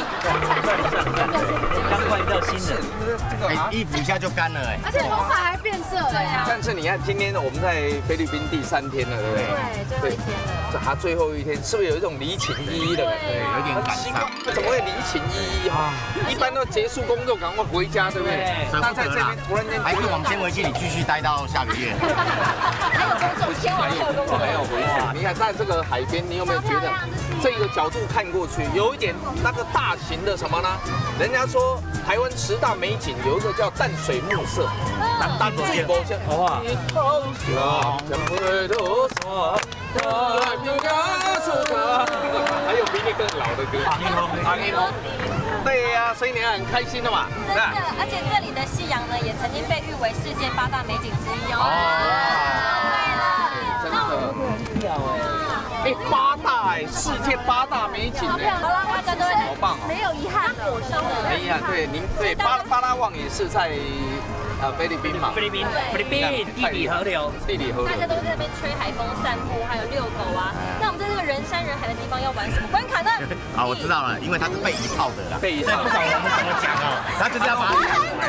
刚换到新的， 哎，衣服一下就干了哎， 而且头发还变色了呀。 但是你看，今天我们在菲律宾第三天了，对不对？ 对，最后一天了。 他最后一天是不是有一种离情依依的感觉？ 有点感伤。 怎么会离情依依啊？一般都结束工作赶快回家，对不对？那在这边突然间， 还是往纤维机里继续待到下个月。 还有工作，天晚还有工作， 没有回去。你看在这个海边，你有没有觉得这个角度看过去有一点那个大型的什么呢？人家说台湾十大美景有一个叫淡水暮色，淡水波像，好不好？还有比你更老的歌，阿尼红，对呀，所以你很开心的嘛。 真的，而且这里的夕阳呢，也曾经被誉为世界八大美景之一哦。 真的，哎，八大哎，世世界八大美景呢。 好了，大家都好棒哦， 没有遗憾的， 没遗憾。对，您对巴巴拉望也是在呃菲律宾嘛， 菲律宾，菲律宾地理河流， 地理河流。 大家都在那边吹海风、散步，还有遛狗啊。那我们在这个人山人海的地方要玩什么关卡呢？ 好，我知道了，因为它是被一炮的啦。 被一炮， 不管我们怎么讲啊，他就是要把它讲完。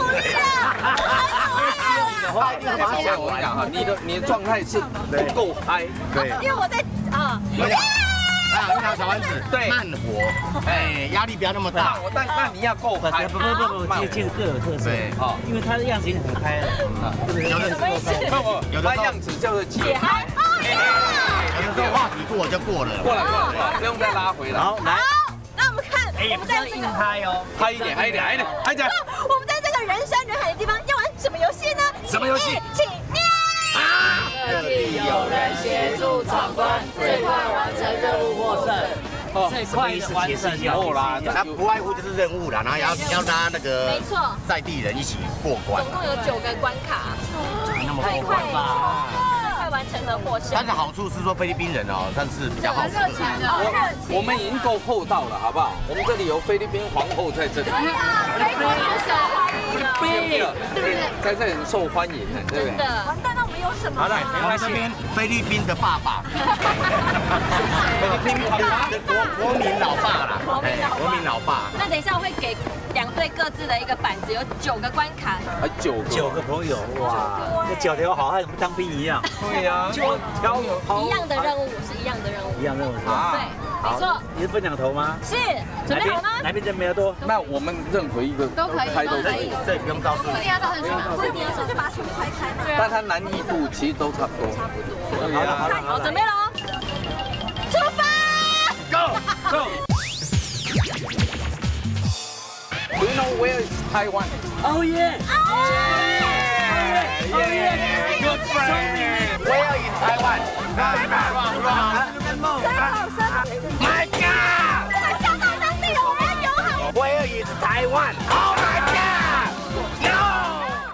而且我跟你讲哈，你的你的状态是不够嗨， 对， 因为我在啊。 啊，樱桃小丸子，对，慢活，哎，压力不要那么大。 我但那你要够嗨， 不不不不，这这各有特色， 对， 哦，因为它的样子已经很嗨了， 有的什么意思？ 有的样子叫做解嗨， 有的时候话题过就过了， 过了过了过了，不用再拉回来。 好，来， 那我们看， 哎，也不要硬嗨哦， 嗨一点，嗨一点，嗨一点，嗨一点。 我们在这个人山人海的地方要玩什么游戏呢？ 什么游戏？ 请念。 这里有人协助闯关，最快完成任务获胜。 最快完成后啦， 那不外乎就是任务啦，然后要要拉那个没错在地人一起过关。 总共有九个关卡， 那么多关吧？ 快完成了获胜。 但是好处是说菲律宾人哦，算是比较好处。 我我们已经够厚道了，好不好？我们这里有菲律宾皇后在这里。 对啊，菲律宾很受欢迎的， 对不对？在这里很受欢迎的，对不对？ 真的。完蛋，那我们有什么？ 好来，我们这边菲律宾的爸爸，菲律宾爸爸的国国民老爸啦，国民老爸。 那等一下我会给两队各自的一个板子，有九个关卡。 还九个九个朋友，哇，那九条好汉跟当兵一样。 对呀， 九条好一样的任务是一样的任务。 一样任务是吧？ 对，没错。 你是分两头吗？ 是，准备好吗？ 哪边人比较多？ 那我们任何一个都可以， 开都可以， 这不用招数。 不一定要造成什么？ 不一定要就把它全部拆开嘛。 但它难易度其实都差不多。 差不多。 对呀， 好，准备喽，出发 ！Go go。Do you know where is Taiwan? Oh yeah! Oh yeah! Oh yeah! Good friend. Where is Taiwan? Wrong, wrong, wrong. My God! 吓到当地人，我们要友好。 Where is Taiwan? Oh my God! No!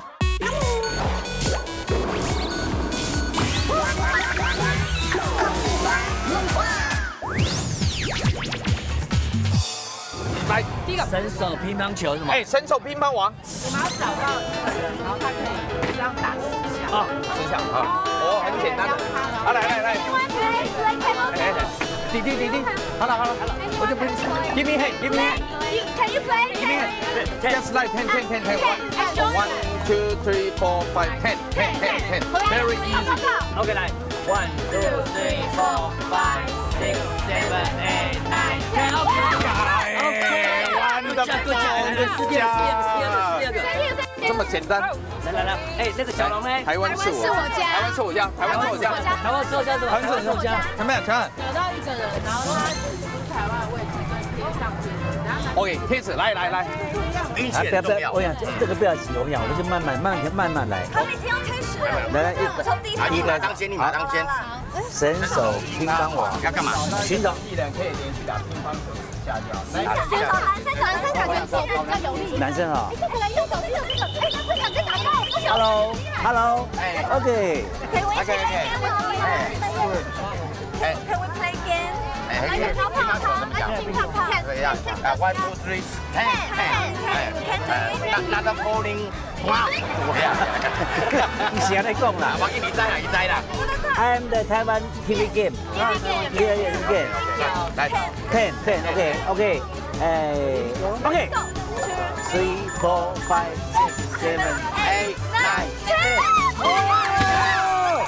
来，第一个神手乒乓球是吗？ 哎，神手乒乓王。 你们要找到一个人，然后他可以这样打十下。 啊，十下啊，哦，很简单的。好，来来来。来来，弟弟弟弟，好了好了好了，我就不用。Give me hand, give me hand. Can you play? Give me hand. Just like ten, ten, ten, ten. One, two, three, four, five, ten, ten, ten, ten. Very easy. OK， 来 ，one, two, three, four, five, six, seven, eight, nine, ten. OK，OK， 玩的不错， 第二个，第二个，第二个。 这么简单。 来来来，哎，那个小龙呢？ 台湾是我家，台湾是我家，台湾是我家， 台湾是我家，台湾是我家。 怎么样？看。 找到一个人，然后他指出台湾的位置跟贴上贴纸，然后 OK， 贴纸，来来来。 运气很重要。 我想这个不要急，我讲，我们就慢慢慢慢慢来。 他们已经要开始了。 来来， 我从第一啊，你马当先，你马当先。 神手乒乓王要干嘛？ 寻找艺人可以连续打乒乓球十下就好。 男生手男生手男生感觉手比较有力。 男生啊。 这个人用手机的这个，哎，这两只打到我不小心。 Hello，Hello，哎 ，OK。 可以，我也可以。 哎， 哎，Can we play again？ 哎，可以。乒乓球怎么讲？ 乒乓球。 对呀，啊 ，one two three ten ten， 哎，那那个 bowling， 哇，我呀， 你先来讲啦。 我给你知啦，你知啦。 I am the Taiwan T V game. Yeah, yeah, game. 来 ，ten, ten, OK, OK. 哎 ，OK. Three, four, five, six, seven, eight, nine, ten. 哦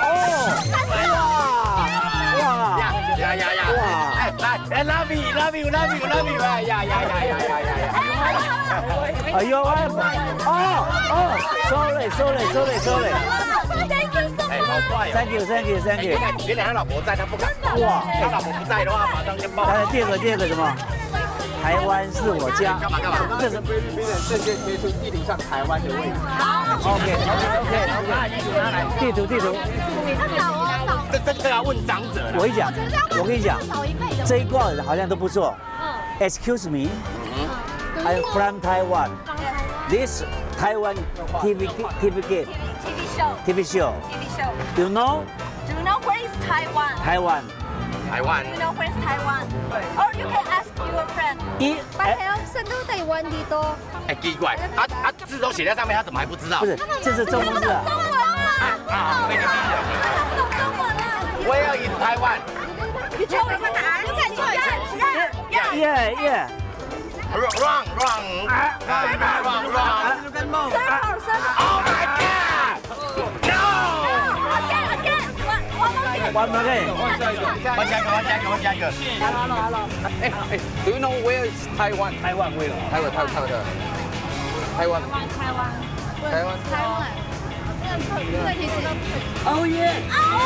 哦，哇哇呀呀呀！ 哇！ 哎，来，哎，love you, love you, love you, love you！ 哎呀呀呀呀呀呀呀！ 哎呦哎！哦哦 ，sorry, sorry, sorry, sorry. 哎，好快哦 Thank you, thank you, thank you. 原来他老婆在，他不敢抱。哇，他老婆不在的话，马上就抱。 来，第二个，第二个什么？台湾是我家。 干嘛干嘛？ 这是菲律宾人正确贴出地理上台湾的位置。 OK OK OK OK。地图地图。 这这这要问长者了。 我跟你讲，我跟你讲，这一挂好像都不错。Excuse me, I'm from Taiwan. This Taiwan T V T V game. T V show. T V show. T V show. You know? Do you know where is Taiwan? Taiwan. 台湾。 You know where's Taiwan? Or you can ask your friend. 一 But help 成都台湾的多。 哎，奇怪，啊啊，字都写在上面，他怎么还不知道？ 不是，这是中文字啊。 中文啊！ 啊，菲律宾人。 他懂中文了。 Where is Taiwan? 你求我看答案，你看你看， 耶耶。 Wrong, wrong, wrong, wrong. Circle, circle. Oh my God! No! Again, again. One more again. One more again. 我加一个，我加一个，我加一个。 好了好了。 哎哎 ，Do you know where is Taiwan? Taiwan where? Taiwan, Taiwan, Taiwan. Taiwan. Taiwan. Taiwan. Taiwan. 这个题是 Oh yeah.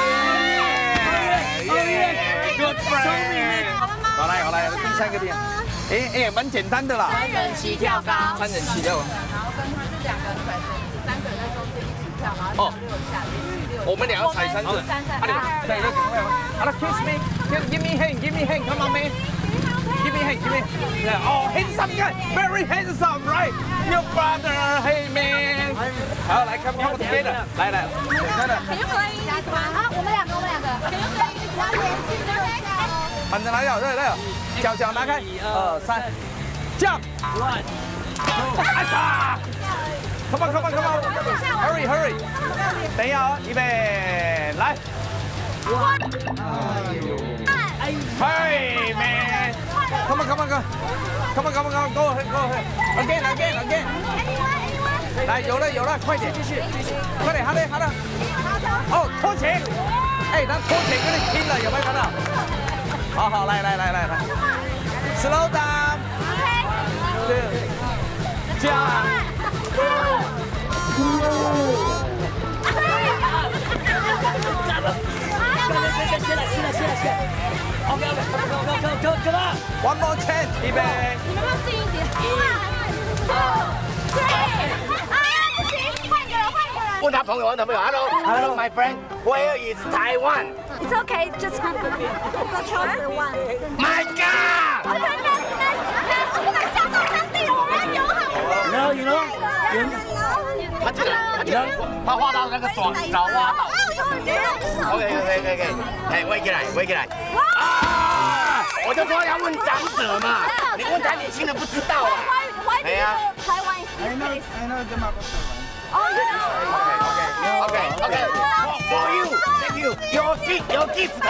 Oh yeah. Good friend. 好来好来，第三个点。哎哎，蛮简单的啦。 三人齐跳高。 三人齐跳高。 然后跟就是两个人甩绳子，三个人在中间一起跳，然后六下，连续六。 我们两个踩绳子。啊，你对对，赶快快。好了 ，kiss me, give me hand, give me hand, come on man. Give me hand, give me. Yeah, oh, handsome guy, very handsome, right? Your brother, hey man. 好，来看看我的杯的，来来，来来。 可以可以，啊，我们两个，我们两个，可以可以，然后连续六下哦。 反正来了，对对。 脚脚拿开，一二三 ，jump， one， 哎呀 ，come on come on come on，hurry hurry， 等一下哦，预备，来 ，one， hey man，come on come on come on come on come on go ahead go ahead，again again again， 来有了有了，快点继续继续，快点好的好的，哦拖前，哎他拖前跟你拼了，有没有看到？ 好好，来来来来来 ，slow down， 对，这样。OK OK go go go go go one more chance， 预备。 你们要近一点。换一个人，换一个人。 问他朋友，问他朋友 ，Hello Hello my friend，Where is Taiwan？ It's okay, just go closer one. My God! Okay, next, next, next. 我不敢吓到当地人，我们要友好。 No, you know. 他这个，他这个，他画到那个爪爪挖到。OK OK OK OK， 哎，围起来，围起来。啊！我就说要问长者嘛，你问太年轻人不知道啊。 哎呀。台湾 is this place. Oh, you know. OK OK OK OK. For you, thank you. Your gift, your gift.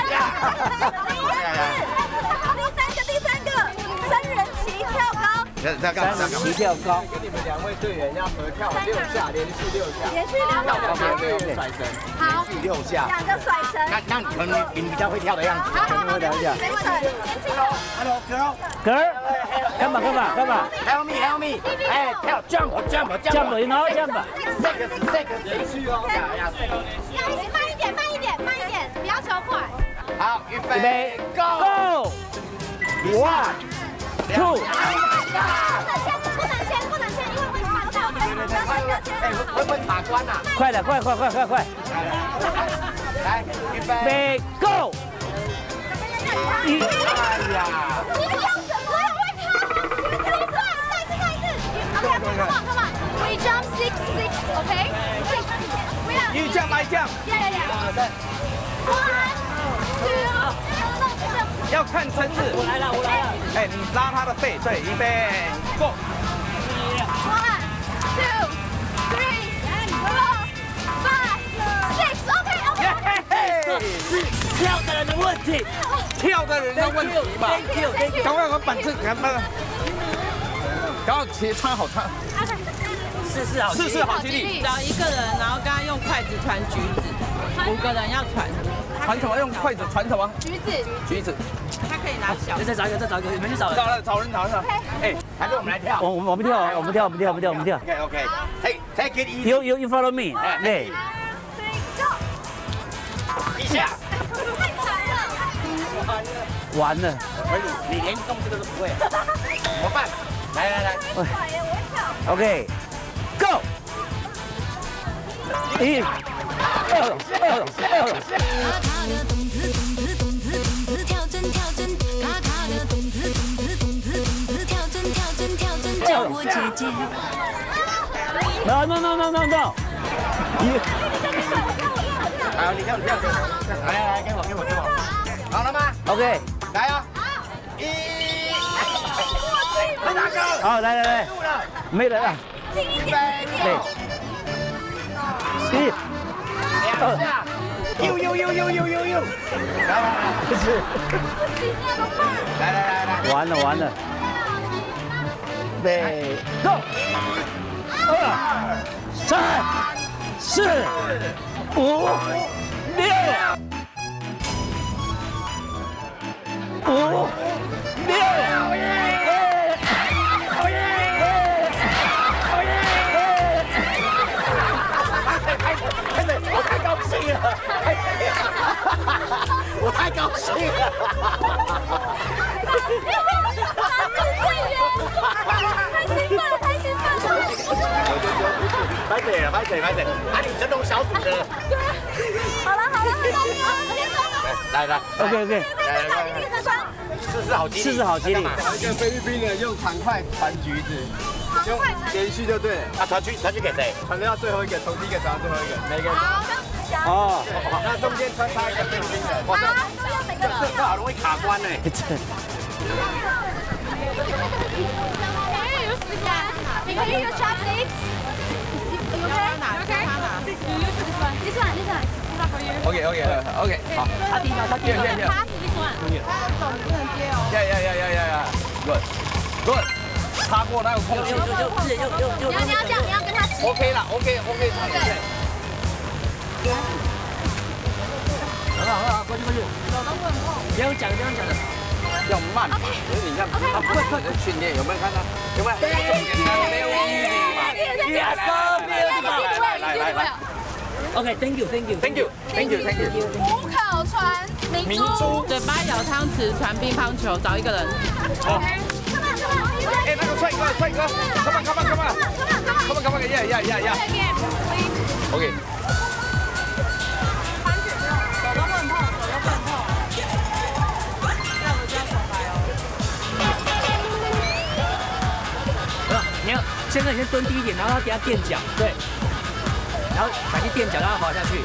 第三个，第三个，三人齐跳高。 三人齐跳高。 你们两位队员要合跳六下，连续六下。 连续六下。 甩绳。 好。 连续六下。 两个甩绳。 那那你可能你比较会跳的样子。 好好好。 等一下。 Hello, girl. Girl. Come on, come on, come on. Help me, help me. 哎，跳 jump, jump, jump. Jump, you know, jump. Six, six. 连续哦。 慢一点，慢一点，慢一点，不要超快。 好，预备预备 ，Go. One, two. 不能先，不能先，因为会卡到。 哎，会不会卡关啊？ 快点，快快快快快！ 来，预备 ，Go！ 一，哎呀！ 你不要什么？我会卡，你们跳出来，再一次，再一次。OK，come on，come on。We jump six, six, OK? You jump, I jump. Yeah, yeah, yeah. One, two. 要看绳子。 我来了，我来了。 哎，你拉他的背，对，预备 ，Go。 One, two, three, four, five, six. OK, OK. 是跳的人的问题， 跳的人的问题吧。 Thank you, thank you. 赶快把板子赶快，赶快切穿好穿。 试试好， 试试好吉利。 找一个人，然后跟他用筷子传橘子，五个人要传。 传什么？用筷子传什么？ 橘子。 橘子。 他可以拿小。 再找一个，再找一个，你们去找人。 找了，找人，找人。哎， 还是我们来跳。 我我们跳，我们跳，我们跳，我们跳，我们跳。 OK OK. Take take it easy. You you you follow me. 对。 一下。 太惨了。 完了。 你你连动这个都不会，怎么办？来来来。 OK. Go. 一、二、二、二。叫我姐姐。No no no no no no。一。 好，你跳，你跳，来来来，给我，给我，给我。 好了吗 ？OK， 来啊！一，很大个。 好，来来来，没人了。 近一点， 对。一， 两下，呦呦呦呦呦呦呦，来来来， 不是。 来来来来， 完了完了。对 ，Go。二、三、四、五、六。 五六，哦耶！哦耶！哦耶！ 拍手拍手，我太高兴了！我太高兴了！ 太兴奋了，太兴奋了！ 拍谁了？拍谁？拍谁？啊，你神龙小组的。 好了好了好了， 来来 ，OK OK， 来来来，试试好机灵， 试试好机灵。 找一个菲律宾人用长筷传橘子，用连续就对了。 啊，传去传去给谁？ 传到最后一个，从第一个传到最后一个，每个人。 哦， 那中间穿插一个菲律宾人。 哇，这这这好容易卡关呢。 你可以用 chopsticks。This one, this one. OK OK OK， 好。 他第一条，他第一条。他是 this one。 他的手不能接哦。 呀呀呀呀呀呀 ，Good Good， 擦过那有空气。 你要你要这样，你要跟他直。 OK 了 OK OK， 对。 很好很好，过去过去。不要讲不要讲的。 要慢，所以你看他快快的训练，有没有看到？有没有？对，没有预警嘛。Yes， 来来来来。 OK，Thank you，Thank you，Thank you，Thank you，Thank you。 虎口传明珠， 嘴巴咬汤匙传乒乓球，找一个人。 好。哎，那个帅哥，帅哥 ，Come on，Come on，Come on，Come on，Come on，Yeah，Yeah，Yeah，Yeah。OK。 手都不能碰，手都不能碰。要不就要重来哦。 你要现在先蹲低一点，然后给他垫脚，对。 然后摆去垫脚，让它滑下去。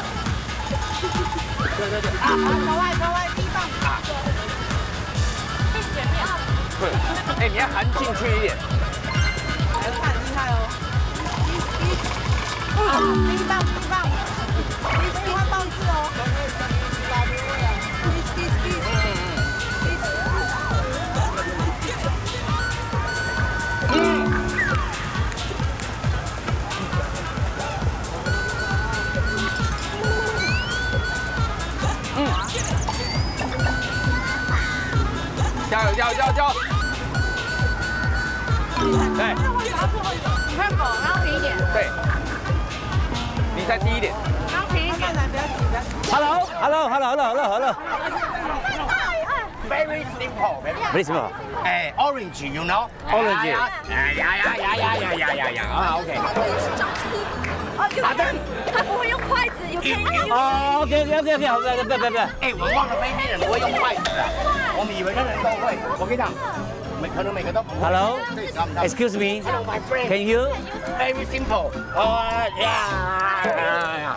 对对对。啊！ 手外手外地棒。啊。 对。哎，你要含进去一点。 还是很厉害哦。啊！地棒地棒。地棒棒子哦。嗯。 加油加油加油加油！对。 你看狗，然后平一点。 对。你再低一点。 然后平一点。不要挤，不要挤。 Hello Hello Hello Hello Hello。 Very simple, very simple. 哎 ，orange, you know? Orange. 呀呀呀呀呀呀呀呀呀！啊 ，OK。 好的。他不会用筷子，有可以用。 哦 ，OK OK OK OK， 好，不要不要不要不要。 哎，我忘了菲律宾人不会用筷子啊，我们以为人人都会。我跟你讲，每可能每个都不会。 Hello. Excuse me. Hello, my friend. Can you? Very simple. 哦呀。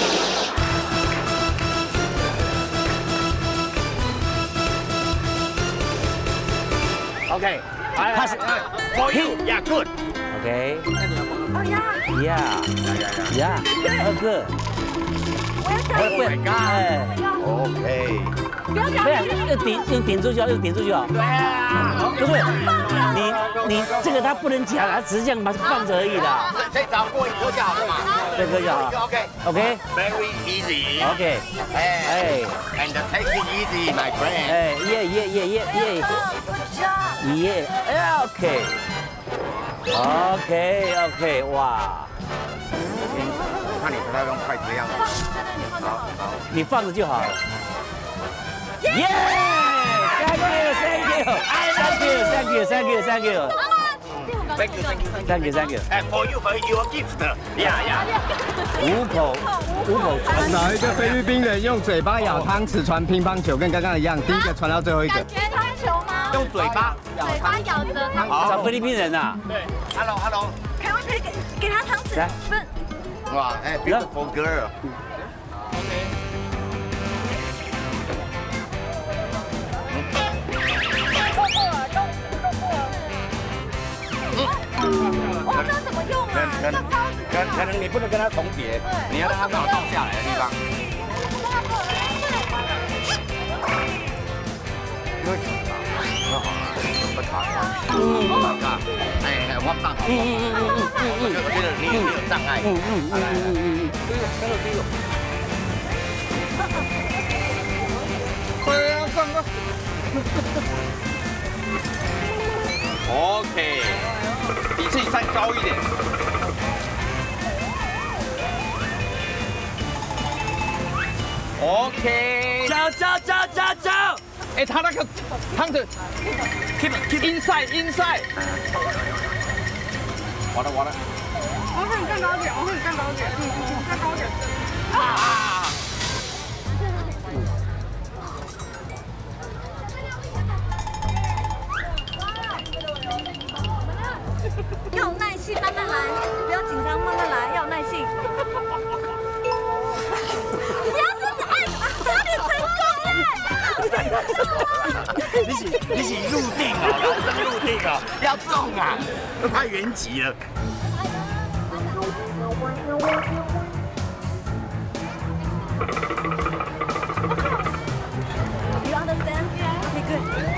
OK， pass for you, yeah, good. OK. Oh yeah. Yeah. Yeah. Yeah. Good. 我要加哎 OK。 不要讲。 对啊，用顶用顶住就好，用顶住就好。 对啊。 不是，你你这个它不能夹，它只是这样把它放着而已啦。 这只要过一颗就好了嘛。 这颗就好。 OK。 OK。 Very easy. OK。 哎哎。 And take it easy, my friend. 哎，耶耶耶耶耶。耶，哎 OK。OK OK， 哇。 看你不要用筷子的样子。好好。 你放着就好了。耶 ！Thank you, thank you, thank you, thank you, thank you, thank you. Thank you, thank you, thank you, thank you. 哎 ，for you, for your gift. 呀呀。 五口，五口传。 找一个菲律宾人用嘴巴咬汤匙传乒乓球，跟刚刚一样，第一个传到最后一个。 感觉汤球吗？ 用嘴巴咬，嘴巴咬着汤匙。找菲律宾人呐。 对 ，Hello, hello。 可不可以给给他汤匙？不是。 哇，哎 ，beautiful girl。 用啊， 可能可可能你不能跟它重叠，你要让它刚好倒下来的地方。因为那好了，不卡的。嗯，不卡。哎，我放好。嗯嗯嗯嗯嗯嗯。我觉得你你有障碍。嗯嗯嗯嗯嗯。对了，跟着对了。快点上个。OK， 比自己站高一点。OK， 走走走走走。 哎，他那个汤子 ，keep keep inside inside。完了完了。 我看你站高点，我看你站高点，嗯嗯，站高点。啊！ 要有耐心，慢慢来，不要紧张，慢慢来，要有耐心。不要真的哎，差点成功了！ 你是你是入定啊，人生入定啊，要中啊，都快原籍了。 You understand? Okay, good.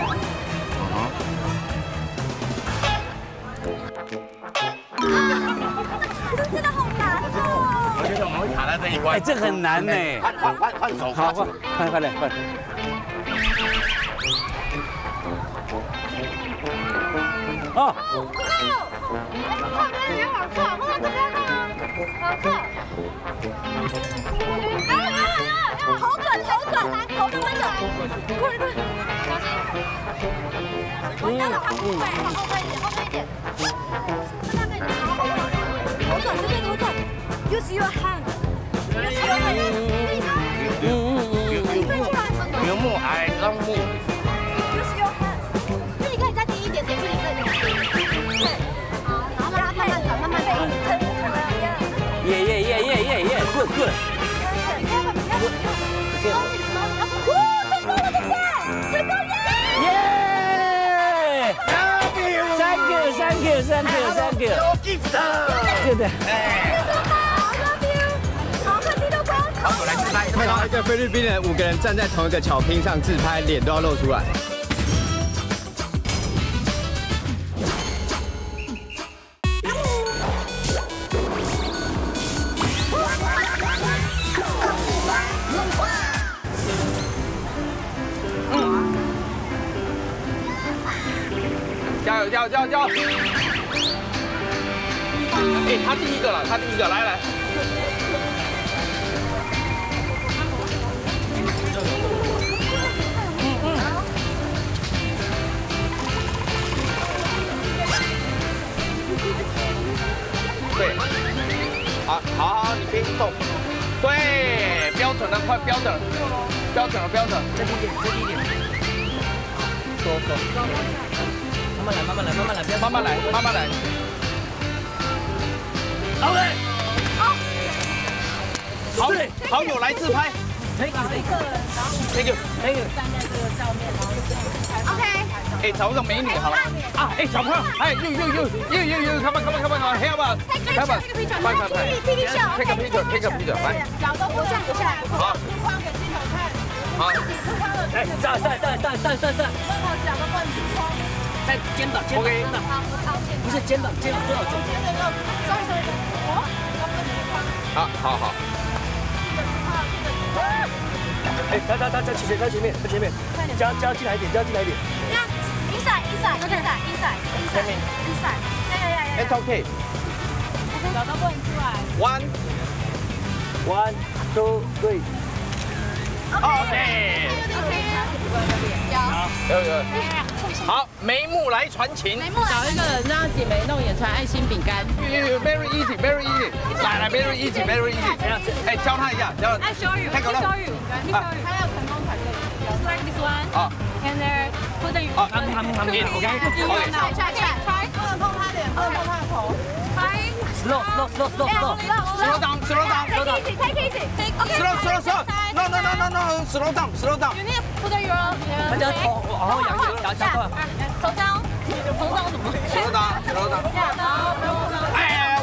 真的好难哦！ 我觉得我们会卡在这一关。 哎，这很难呢。 换换换换手， 好，换快快点快。哦。 靠边，别往靠，往这边啊！往靠。 头转头转，头慢慢转，快点快点，小心！完蛋了，他不会，往后退一点，后退一点。下面你好，头转这边头转 ，use your hand，use your hand。 嗯嗯嗯。牛木矮让木。 use your hand。那你可以再低一点点，距离这里。对。好，然后让它慢慢转，慢慢转，撑撑的一样。 耶耶耶耶耶耶 ，good good。 哇，成功了，对不对？成功耶！ 耶 ！Thank you, thank you, thank you, thank you. Good. 哎， 好 ，love you。好，快低头光。 好，我来自拍。 看到一个菲律宾人五个人站在同一个草坪上自拍，脸都要露出来。 加油加油加油加油！哎，他第一个了，他第一个，来来。嗯嗯。对。好，好好，你别动。对，标准了，快标准了，标准了，标准。 再低一点，再低一点。说说。慢慢来，慢慢来，慢慢来， 慢慢来，慢慢来。 OK， 好，好，好友来自拍。 Thank you，Thank you，Thank you。 站在这个照面，然后 OK。 哎，找个美女好了。啊，哎，小朋友，哎，又又又又又又 ，come on，come on，come on，help us，help us，快快快 ，take a picture，take a picture，take a picture，来。 脚都不站不下来，好，框给镜头看。 好。 哎，上上上上上上上。 然后脚都不能框。 在肩膀，肩膀，肩膀，不是肩膀，肩膀最好肩膀。 好，好好。 哎，他他他在前面，在前面，在前面，加加进来一点，加进来一点。 Inside, inside, inside, inside, inside, inside. Yeah, yeah, yeah. It's okay. 脚都不能出来。 One, one, two, three. OK. 有有。好，眉目来传情。 找一个人让姐妹弄眼传爱心饼干。 Very easy, very easy. 来来 ，very easy, very easy. 哎，教他一下，教。 I show you. I show you. 他要成功才可以。Just like this one. 啊。 And then put the. 哦，他们他们他们 OK. OK. 踩踩踩踩，不能碰他脸，不能碰他的头。踩。 Slow, slow, slow, slow, slow. Slow down, slow down, slow down. Take it easy, take it easy. Slow, slow, slow. No, no, no, no, no. Slow down, slow down. You need to put your. 大家头往后仰一点，加加快。 头高，头高怎么？ slow down, slow down. 哎呀，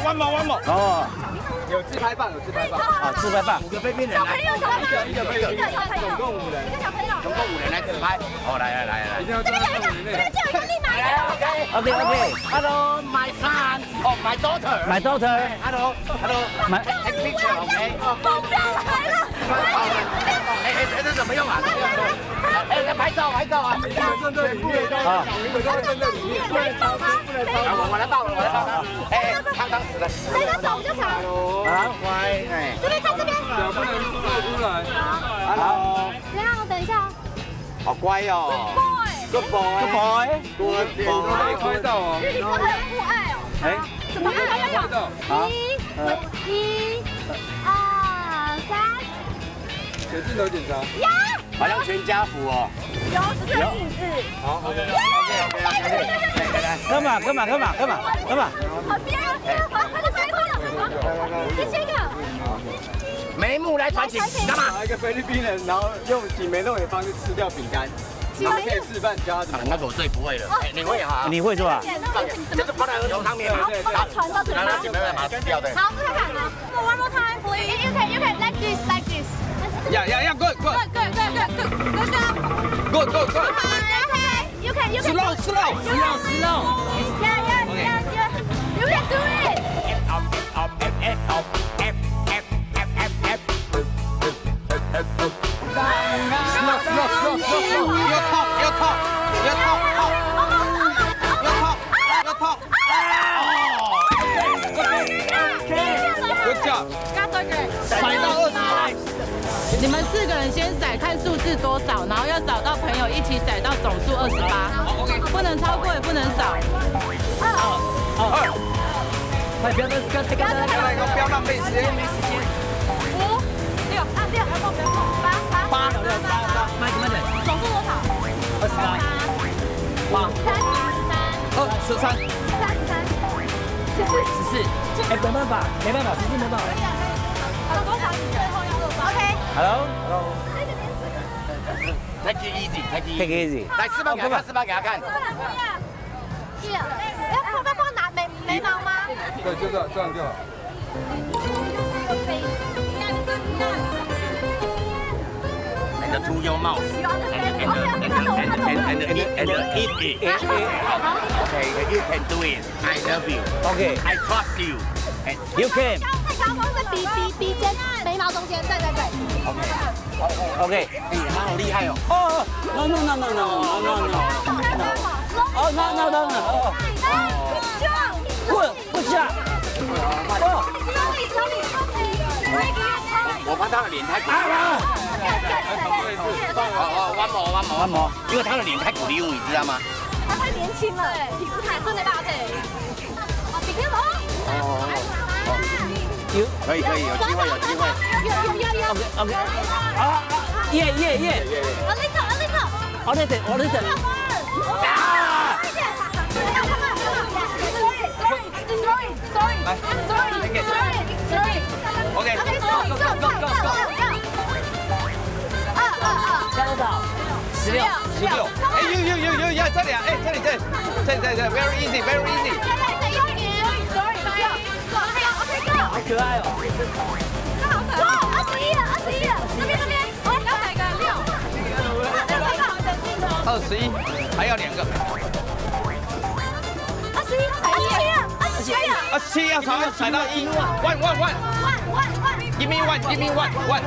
one more one more。 哦， 有自拍棒，有自拍棒。 啊，自拍棒。 五个菲律宾人来， 一个小朋友， 一个一个一个， 总共五人， 一个小朋友， 总共五人来自拍。哦，来来来来， 一定要这边有一个，这边就有一个立马。 OK OK。 Hello, my son. Oh, my daughter. My daughter. Hello, hello. My take picture, OK? 风筝来了。 哎哎，这怎么用啊？哎，拍照拍照啊！ 站在里面，啊，每个都要站在里面，不能超，不能超。 我我来抱，我来抱他。哎，康康死了。 谁的手就长。 好，乖，哎。 这边看这边。 脚不能露出来。 Hello。 等一下，等一下。 好乖哦。 Good boy. Good boy. Good boy. 可以拍到哦。 日历哥很父爱哦。 哎。 怎么拍到？ 好。 一、一、二、三。 给镜头检查。 呀！ 好像全家福哦。 有，只是有影子。 好 ，OK。 来来， 干嘛？干嘛？干嘛？干嘛？干嘛？ 好边啊！好，快点拍快点。这是一个。 眉目来传情，干嘛？ 拿一个菲律宾人，然后用挤眉弄眼方式吃掉饼干。 他们可以示范教他怎么。 那个我最不会了，哎，你会哈？ 你会做啊？ 这是放在儿童汤面， 好，把它传到嘴巴。 然后姐妹把它吃掉的。 好，再看看。One more time, please. You can, you can like this, like this. Yeah, yeah, yeah. Good, good. Good, good, good, good, good. Good job. Good, good, good. Okay. You can, you can. Slow, slow. Slow, slow. Yeah, yeah, yeah, yeah. You can do it. Slow, slow, slow, slow, slow. Your top, your top, your top, top. Your top, your top. Good job. 甩到二十。你们四个人先甩，看数字多少，然后要找到朋友一起甩到总数二十八，不能超过也不能少。 二。 快，不要不要不要太高， 不要浪费时间。 五、六、啊六，不要碰不要碰，八八八六八八，慢点慢点。 总数多少？ 二十八。八。 二十三。 三十三。十四。 十四。哎，没办法，没办法，十四没办法。 好，多少？最后要二八。OK。 Hello。Hello。 Take it easy, take it Take it easy。 来，示范给他看，示范给他看。 要碰碰碰拿眉眉毛吗？ 对，就这样，这样就好。 And to your mouth. And and and and and and and eat it. Okay, you can do it. I love you. Okay. I trust you. You can. 太高吗？会鼻鼻鼻尖眉毛中间，对对对。 OK. OK. 哎，他好厉害哦。 哦 ，no no no no no no no. Oh no no no no. Good good job. 我怕他的脸太鼓。哦哦，one more one more one more，因为他的脸太鼓励物，你知道吗？ 他太年轻了，皮肤太真的大腿。哦，比天龙。哦。 有。 可以可以，有机会有机会。 有有有有。 OK OK。啊耶耶耶。 A little a little。 A little a little。啊！ Sorry sorry sorry sorry sorry。 OK。 Go go go go go。 二二二， 加多少？十六， 十六。哎，有有有有有，这里啊，哎，这里这里，这里这里这里 ，very easy very easy。 好可爱哦。 好可爱。二十一了，二十一了，那边那边，我要改个六。 二十一，还要两个。 二十一，二十七了，二十七了。 二十七要踩踩到一 ，one one one。 Give me one, give me one, one.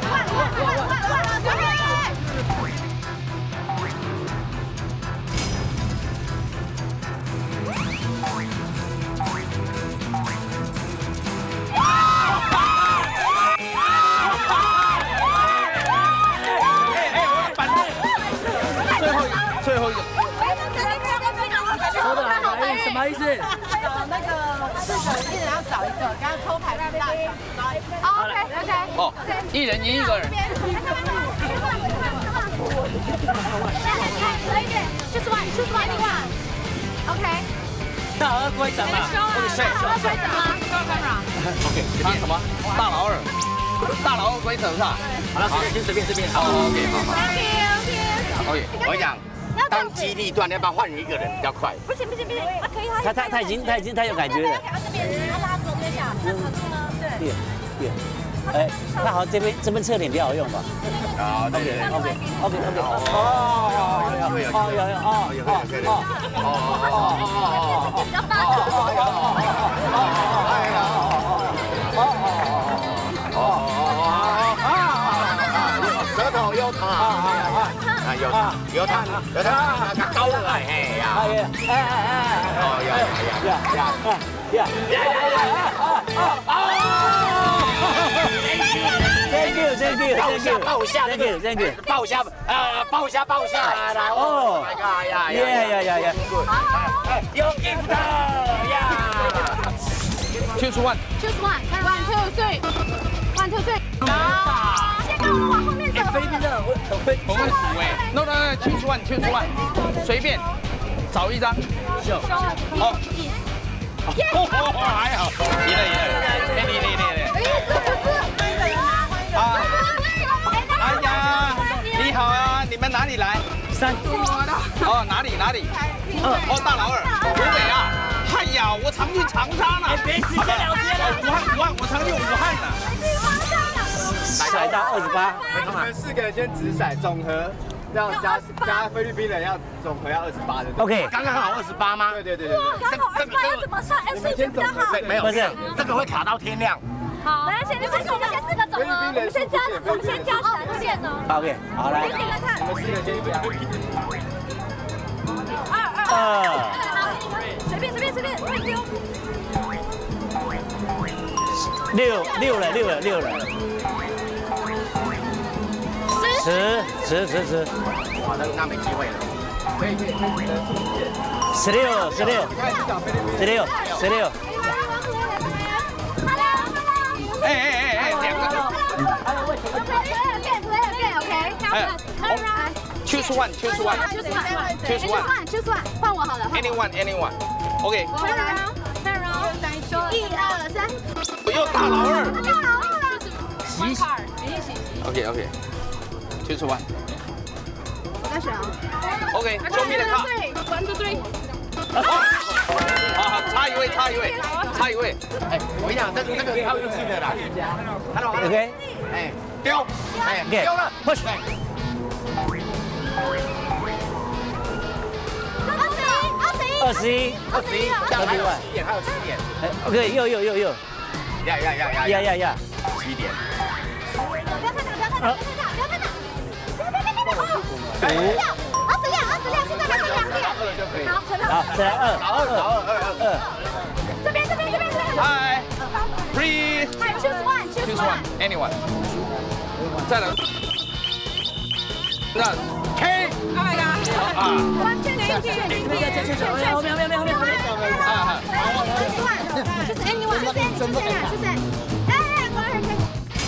Hey, hey, 最后一个，最后一个。 说的好，什么意思？ 那个四个人一人要找一个，刚刚抽牌是大小。 OK OK。 哦，一人赢一个人。 Choose one, choose one, one. OK。 大老二规则嘛。 大老二规则吗 ？OK，这边什么？大老二，大老二规则是吧？ 好了，随便随便随便。好 ，OK， 好好。 Thank you. OK， 我跟你讲。 当机立断，要不要换一个人比较快？ 不行不行不行，可以他他他已经他已经他有感觉了。 这边拉拉一下，看角度呢？对。 对。哎，那好，这边这边侧脸比较好用吧？ 好，对对 OK OK OK。哦，有有有有有有哦有有有哦哦哦哦哦舌头有烫啊，有有烫有烫，高来嘿呀！哎呀哎哎哎！哦呀呀呀呀呀呀！ Thank you, thank you, thank you, 抱下 thank you, thank you， 抱下，呃，抱下，抱下来哦， 呀呀呀呀呀呀， 有 gift 呀 ，choose one， choose one，one two three，one two three， 啊，先让我往后面走。 菲律宾的我我会数哎 ，no no no，choose one，choose one， 随便找一张，好，哦，还好，赢了赢了，哎你你你。 啊！哎呀，你好啊，你们哪里来？ 三。 哦，哪里哪里？哦，大老二，湖北啊。哎呀，我常去长沙呢。 别时间聊天了。 武汉武汉，我常去武汉呢。 骰到二十八。 我们四个人先直骰总和，要加加菲律宾人要总和要二十八的。 OK， 刚刚好二十八吗？ 对对对对。 刚好二十八要怎么算？哎，数学比较好。 没有， 不是， 这个会卡到天亮。 好，来，先你们我们先四个总哦，我们先加，我们先加闪线哦。 OK， 好来。 先来看。 我们四个先加。 二二二。随便随便随便，会丢。 六六了六了六了。十十十十。 哇，那那没机会了。可以可以可以。 十六十六十六十六。 哎哎哎哎，两个。哎 ，choose one，choose one，choose one，choose one， 换我好了。 anyone，anyone，OK。 turn around，turn around，一二三。 我又大老二。 大老二了。 洗洗。OK OK，choose one。 我在选啊。 OK，show me the card。 one two three。 好，差一位，差一位，差一位。 哎，我跟你讲，这个这个靠运气的啦。看到吗 ？OK。 哎，丢，哎，丢了 ，push。二十一， 二十一，这样还有七点，还有七点。 哎 ，OK， 又又又又。 呀呀呀呀呀呀呀！ 七点。 不要看打，不要看打，不要看打，不要看打。 五。 二十六，二十六，现在还剩两点。好，存了。 好，再来二， 二二二二二。 这边，这边，这边，这边。 Hi, three. Choose one, choose one. Anyone. 再来。那 K. Oh my god. 啊。 完全连续。 没有，没有，没有，没有，没有，没有，没有。 啊。 Choose one. Choose anyone. Choose any. Choose any. Choose any. 哎哎，过来，可以。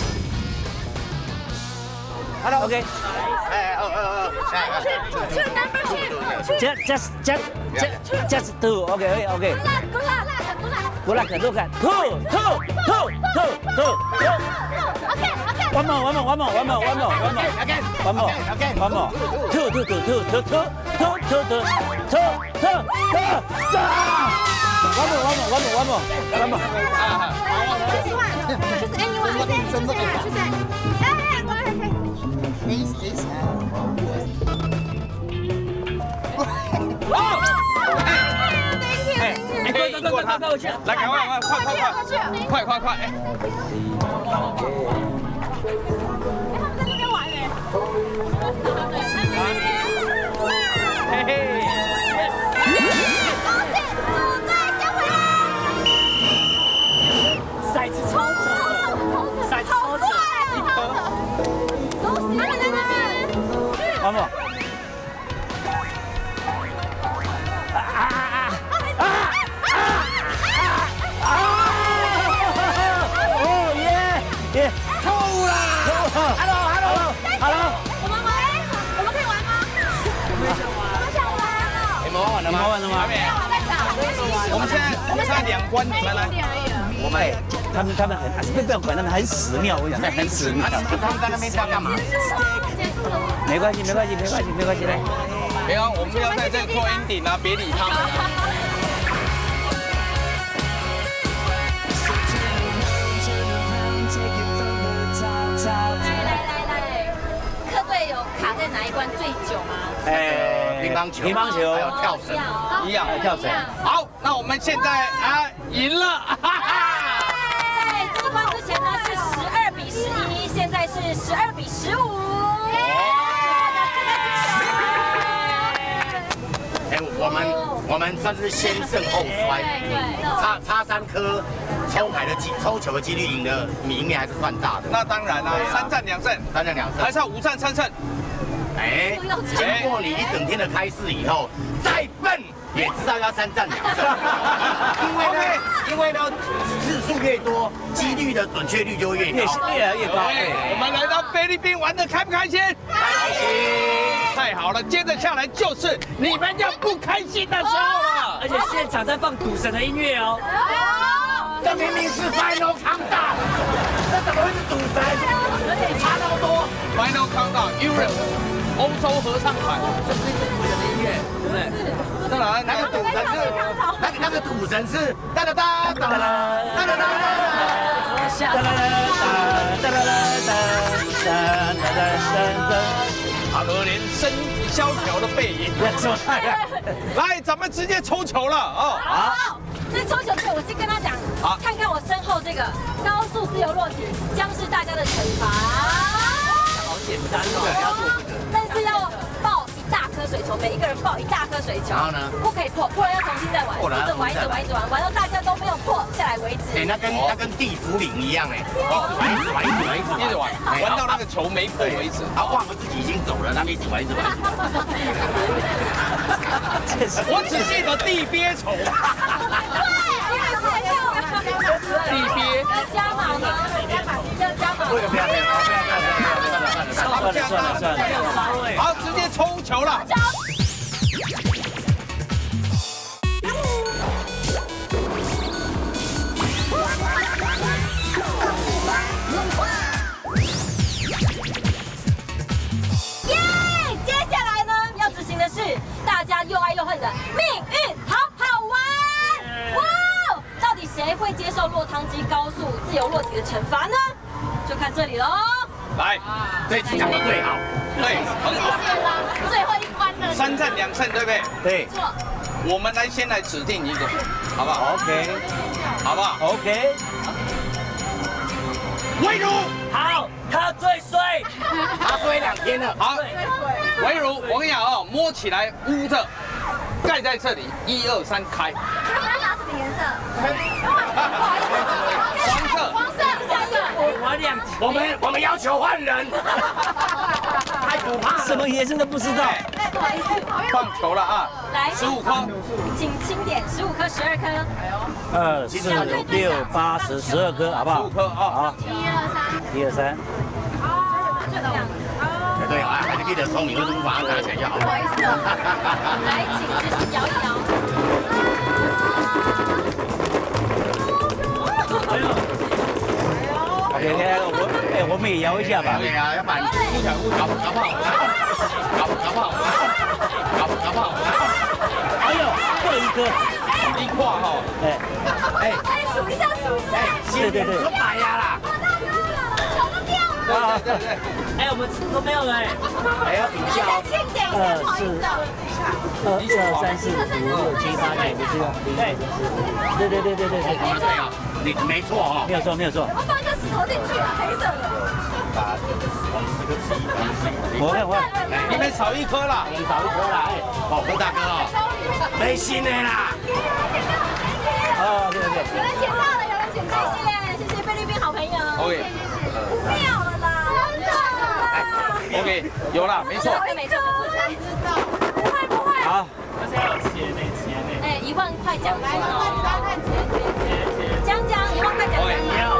Hello. OK. 哎，二二二。 Two number two. Just just just just just two. OK OK OK. Good luck, good luck, good luck. Good luck. Two two two two two. Okay, okay. One more, one more, one more, one more, one more, one more. Again, one more, again, one more. Two two two two two two two two two two two. One more, one more, one more, one more, one more. Choose one. Choose anyone. Choose any. Choose any. Choose any. 哎哎，过来，可以。 Ace ace。 哦！哎，哎，可以赢过他，来，赶快，快，快，快，快，快，快，哎！ 他们在那边玩嘞。 嘿嘿。 恭喜组队先回来。 骰子超扯的，骰子超扯，一颗。 恭喜！他们在那边。 one more。 耶！ 透了 ！Hello Hello Hello。 我们玩，我们可以玩吗？我们想玩，我们想玩了。 你们玩完了吗？ 玩完了吗？ 还没。 我在找。 我们现在我们现在两关，你们来。 我们他们他们很不不要管他们很屎尿，我跟你讲很屎尿。 他们在那边是要干嘛？ 没关系没关系没关系没关系来。 没有，我们要在这做 ending 啊，别理他们。 哎， 乒乓球， 乒乓球， 还有跳绳， 一样跳绳。 好，那我们现在啊赢了，哈哈。 在这关之前呢是十二比十一，现在是十二比十五。 哎，我们我们算是先胜后衰，差差三颗抽牌的几抽球的几率赢的赢面还是算大的。 那当然啦，三战两胜， 三战两胜， 还是要五战三胜。 哎，经过你一整天的开示以后，再笨也知道要三战两胜，因为呢，因为呢次数越多，几率的准确率就越高， 越来越高。 我们来到菲律宾玩的开不开心？ 开心， 太好了！接着下来就是你们要不开心的时候了， 而且现场在放赌神的音乐哦。 这明明是 Final Countdown， 这怎么会是赌神？而且差那么多。 Final Countdown Europe 欧洲合唱团， 这是一个赌神的音乐，对不对？ 当然， 那个赌神是那个那个赌神是哒哒哒哒哒哒哒哒哒。 下哒哒哒哒哒哒哒哒哒哒。 好可怜，身萧条的背影。来，咱们直接抽球了哦。 好，这抽球队我先跟他讲， 好， 看看我身后这个高速自由落体将是大家的惩罚。 好简单哦， 但是要抱一大颗水球，每一个人抱一大颗水球， 然后呢， 不可以破，破了要重新再玩，一直玩一直玩一直玩，玩到大家都没有破下来为止。 哎，那跟那跟地府岭一样哎，玩一直玩一直玩一直一直玩，玩到那个球没破为止。 他忘了自己已经走了，他一直玩一直玩。 我只记得地鳖虫。地鳖。 要加码吗？要加码。 不要不要不要不要不要不要不要！ 算了算了算了， 好，直接抽球了。 耶！接下来呢，要执行的是大家又爱又恨的命运好好玩。哇！到底谁会接受落汤鸡高速自由落体的惩罚呢？就看这里喽。 来， 这次讲的最好， 对，很好。 最后一关了。 三战两胜，对不对？ 对。 错。 我们来先来指定一个，好不好 ？OK， 好不好 ？OK。 魏如， 好，他最衰， 他衰两天了。 好，魏如，我跟你讲哦，摸起来捂着，盖在这里，一二三，开。 他们要拿什么颜色？ 黄色。 黄色，下一个。 我两。 我们我们要求换人，太可怕了。 什么颜色都不知道。 不好意思， 放球了啊！ 来， 十五颗， 请轻点，十五颗，十二颗。 二四六八十十二颗，好不好？ 十五颗啊！ 好。 一二三。 一二三。 哦，就这样。 对对啊，还是记得聪明，为什么把它拿起来就好了？ 不好意思，来，请继续摇一摇。 哎呦！OK， 我哎，我们也摇一下吧。 对啊，要把你捂起来，捂搞搞不好，搞搞不好，搞搞不好。 哎呦，各一颗， 一块哈。 哎哎哎，数一下，数一下。 对对对。 说白呀啦。 球都掉了。 对对对。 哎，我们都没有了哎。 还要比较。 轻点， 二不好意四思。 二二三四五六七八九十对对对对对对。 对啊，你没错哈。 没有错没有错。 我放一个石头进去，黑色的。 把往十个七，往十个。 我看我看， 你们少一颗啦， 你少一颗啦，哎，哦，何大哥哦，没心的啦。 哦对对对。 有人捡到了，有人捡到了。 谢谢，谢谢菲律宾好朋友。 OK。 掉了啦，真的啦。 OK，有啦，没错。 没错，没错。 不会不会。 好。 但是要有钱呢，钱呢。 哎，一万块奖金哦。讲讲一万块奖金。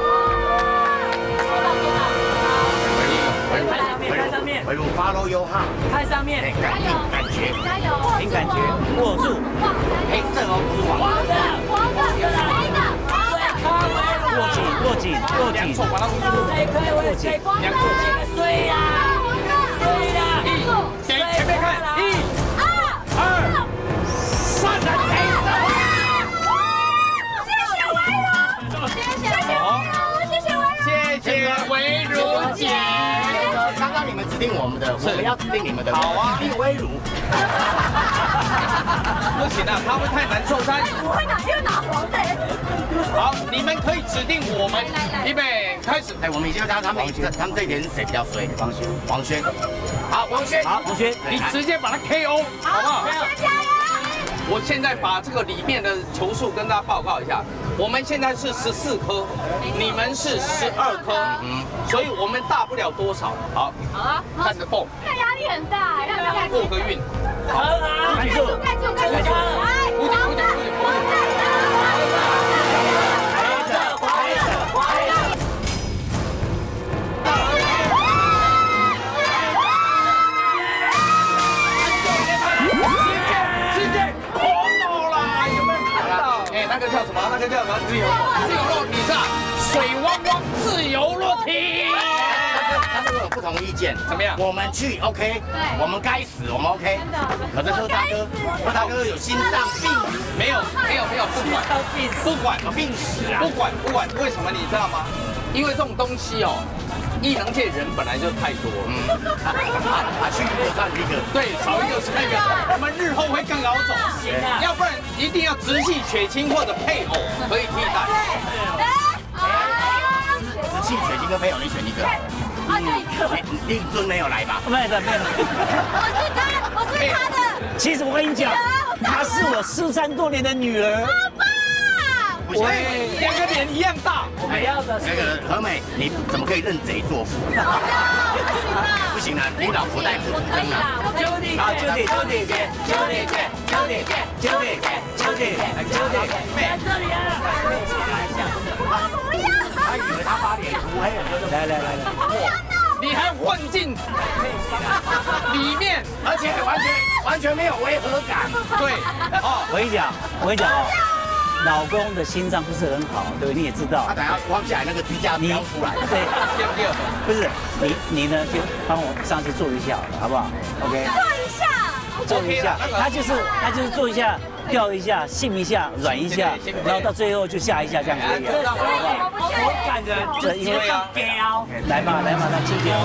看上面，看上面。 回路 follow your heart， 看上面。 感感觉， 加油！ 凭感觉，握住。 黑色哦，不是黄黄的，黄的，黑的，黄的。 握紧，握紧，握紧。 把它捂住。 握紧。 两个。 对呀，对呀。 一，给前面看，一、二、三，来黑色。 谢谢维如，谢谢维如，谢谢维如， 谢谢维如姐。 刚刚你们指定定我们的，我们要指定你们的。 好啊， 以威儒。 不行啊，他会太难受伤。 不会拿，又拿黄的。 好，你们可以指定我们，预备开始。 哎，我们已经知道他们他们这一点谁比较衰？王轩，王轩。好，王轩， 好，王轩， 你直接把他 K O， 好不好？加油！我现在把这个里面的球数跟大家报告一下，我们现在是十四颗，你们是十二颗，嗯，所以我们大不了多少。好，好啊，看着蹦， 那压力很大，要不要过个运。 好， 盖住，盖住，盖住，哎，黄的，黄的。 那个叫什么？那个叫什么？自由自由落体是吧？水汪汪，自由落体。 他这个有不同意见， 怎么样？ 我们去 OK， 我们该死，我们 OK。可是贺大哥，贺大哥有心脏病， 没有没有没有，不管不管病死啊， 不管不管，为什么你知道吗？因为这种东西哦。艺能界人本来就太多，嗯， 啊，去一个算一个， 对，少一个是那个，我们日后会更好走，要不然一定要直系血亲或者配偶可以替代。 直系血亲跟配偶，你选一个。 啊，就一个。 令尊没有来吧？ 没有没有。 我是他，我是他的。 其实我跟你讲，她是我失散多年的女儿。 我两个脸一样大， 我们要的那个和美，你怎么可以认贼作父？不行啊，你老婆带不真啊！ 九弟，好，九弟，九弟，九弟，九弟，九弟，九弟，九弟，在这里啊！ 不要！ 他以为他把脸涂黑了， 来来来来， 你还混进里面， 而且完全完全没有违和感。 对， 哦，我跟你讲，我跟你讲哦。老公的心脏不是很好，对不对？你也知道。 他等下光下来那个支架飙出来。 对，不是你你呢就帮我上去做一下，好不好 ？OK。 做一下。 做一下，他就是他就是做一下，掉一下，信一下，软一下，然后到最后就下一下，这样可以。 我感觉这因为要飙，来吧来吧，来今天。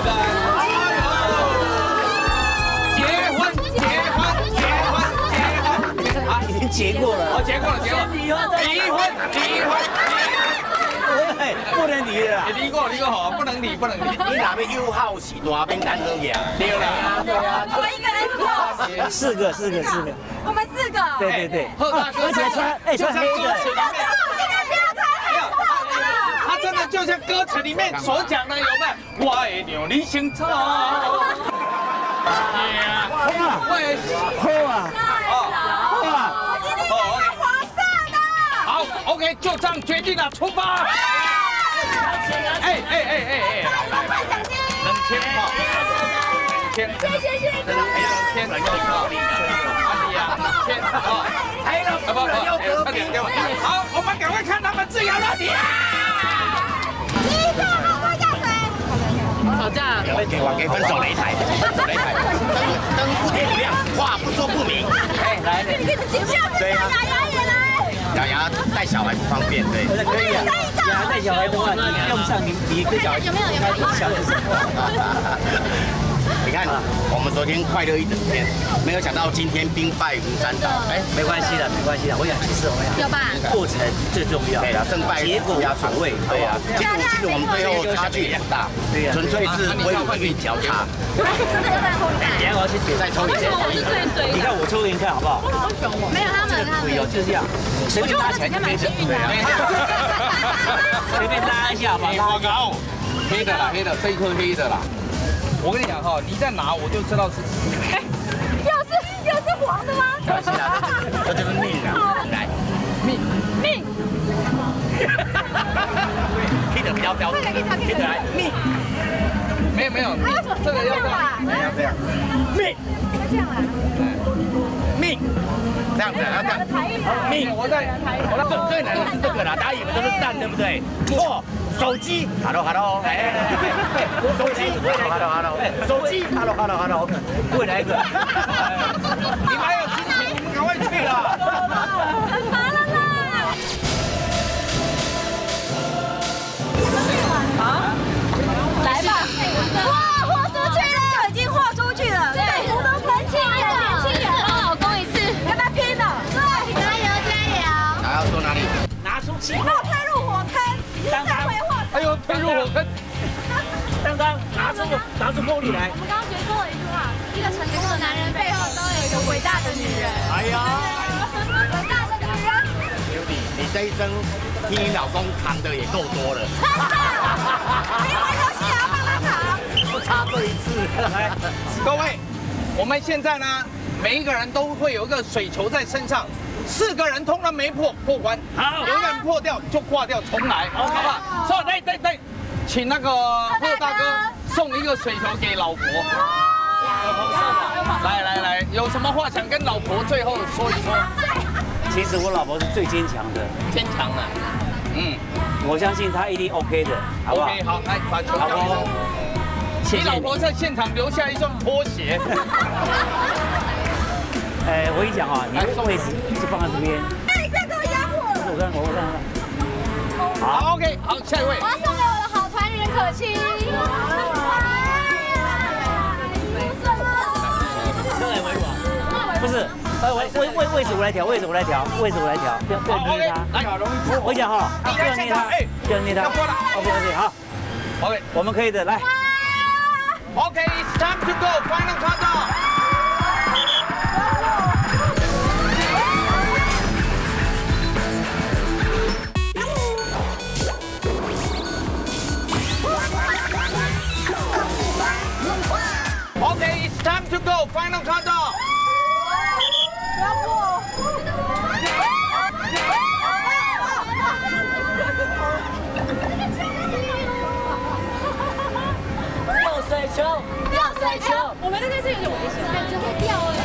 结婚结婚结婚。 啊，已经结过了， 我结过了，结过了，离婚，离婚，离婚， 对，不能离了， 离过，离过好，不能离，不能离。 你哪边又好喜大边单喝呀？ 对啦， 对啊， 我们一个人做， 四个，四个，四个， 我们四个， 对对对， 而且穿，哎，穿黑的， 他真的就像歌词里面所讲的，有没有？我爱你，你姓赵。 好啊，好啊。 好 ，OK， 就这样决定了，出发！哎哎哎哎哎，两千哈，两千， 谢谢谢谢， 两千，两千，阿弟啊，两千啊， 还有不能要隔壁。 好，我们赶快看他们自由落体啊！ 第一个好会下水， 吵架， 给给我给分手擂台，分手擂台，灯灯不点亮，话不说不明。哎，来， 你可以紧张，对呀，雅雅也来。 雅雅带小孩不方便，对。 可以啊，雅雅带小孩的话，你用不上你你跟小孩有没有有没有小的时候。 你看，我们昨天快乐一整天，没有想到今天兵败如山倒。哎， 没关系的，没关系的。我想，其实我想， 有吧？ 过程最重要。 对啊，胜败结果无所谓， 对啊。结果其实我们最后差距也很大，对呀，纯粹是威武运交叉。 真的要在后面。 等下我要去点再抽一下。你看我抽给你看好不好？ 没有他们，他们有就是这样，随便拉起来就可以。对啊。随便拉一下吧。 我搞，黑的啦，黑的，这一颗黑的啦。我跟你讲哈，你在拿我就知道是。 哎，又是又是黄的吗？ 这就是命啊！来， 命命。 黑的比较标准，黑的来命。 没有没有，这个要这样， 要这样，命。 这样啊？ 命。这样子，要这样。命，我在，我在最最难的是这个啦，大家以为都是站，对不对？错。手机 ，hello hello， 哎，手机 ，hello hello， 手机 ，hello hello hello， 会来一个， 你们还有心情，你们赶快去啦！ 很麻了啦！好，来吧！哇，豁出去了，已经气。 把我推入火坑，再回火坑。 哎呦，推入火坑！ 当当，拿出拿出玻璃来。 我们刚刚学说了一句话，一个成功的男人背后都有一个伟大的女人。 哎呀， 伟大的女人。 你你这一生替你老公扛的也够多了。 真的，连玩游戏也要帮他扛。 不差这一次。来， 各位，我们现在呢，每一个人都会有一个水球在身上。 四个人通常没破过关， 好， 有一个人破掉就挂掉重来，好不好？所以对对对，请那个贺大哥送一个水球给老婆。来来来，有什么话想跟老婆最后说一说？ 其实我老婆是最坚强的， 坚强的，嗯， 我相信她一定 OK 的，好不好 ？OK， 好，来把球交给我。你老婆在现场留下一双拖鞋。 哎，我跟你讲啊，你的位置是放在这边。 哎，你不要给我压我！ 我看，我看， 好 ，OK， 好，下一位。 我要送给我的好团员可亲。 这来维我。不是，呃，位位位位置我来调，位置我来调，位置我来调，不要不要捏他。 来， 我我讲哈，不要捏他，不要捏他。OK OK， 好 ，OK， 我们可以的，来。 OK，it's time to go，final countdown。 Okay, it's time to go. Final countdown. 不要破！ 掉水球，掉水球。 我们那件事有点危险，感觉会掉哎。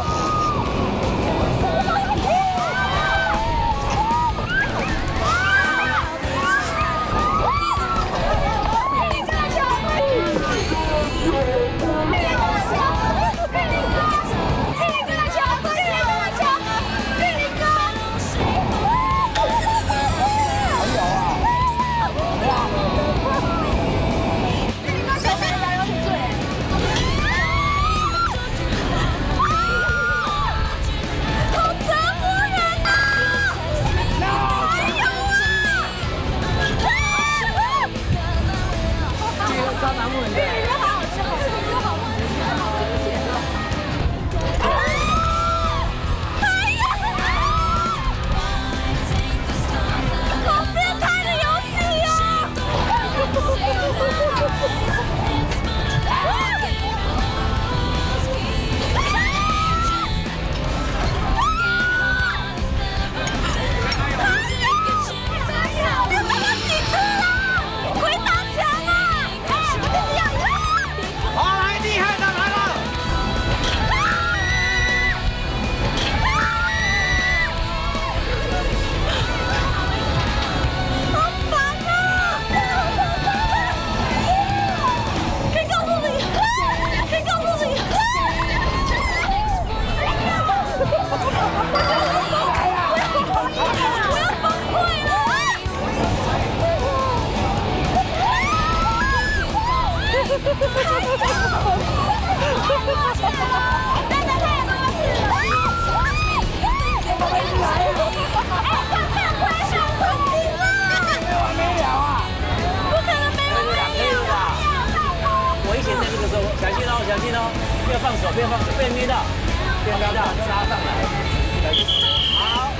小心哦，不要放手，不要放手，不要捏到，不要捏到，拉上来。好，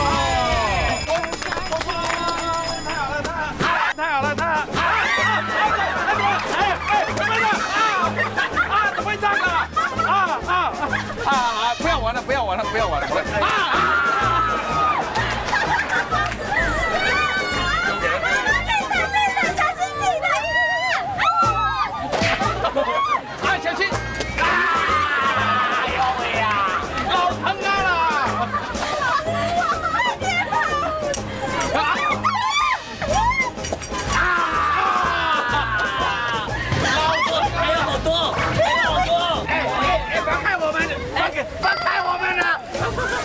太好了，太好了，太好了！哎哎，怎么了？啊啊，怎么会这样啊？啊啊啊啊！不要玩了，不要玩了，不要玩了！啊啊！ 放开我们了！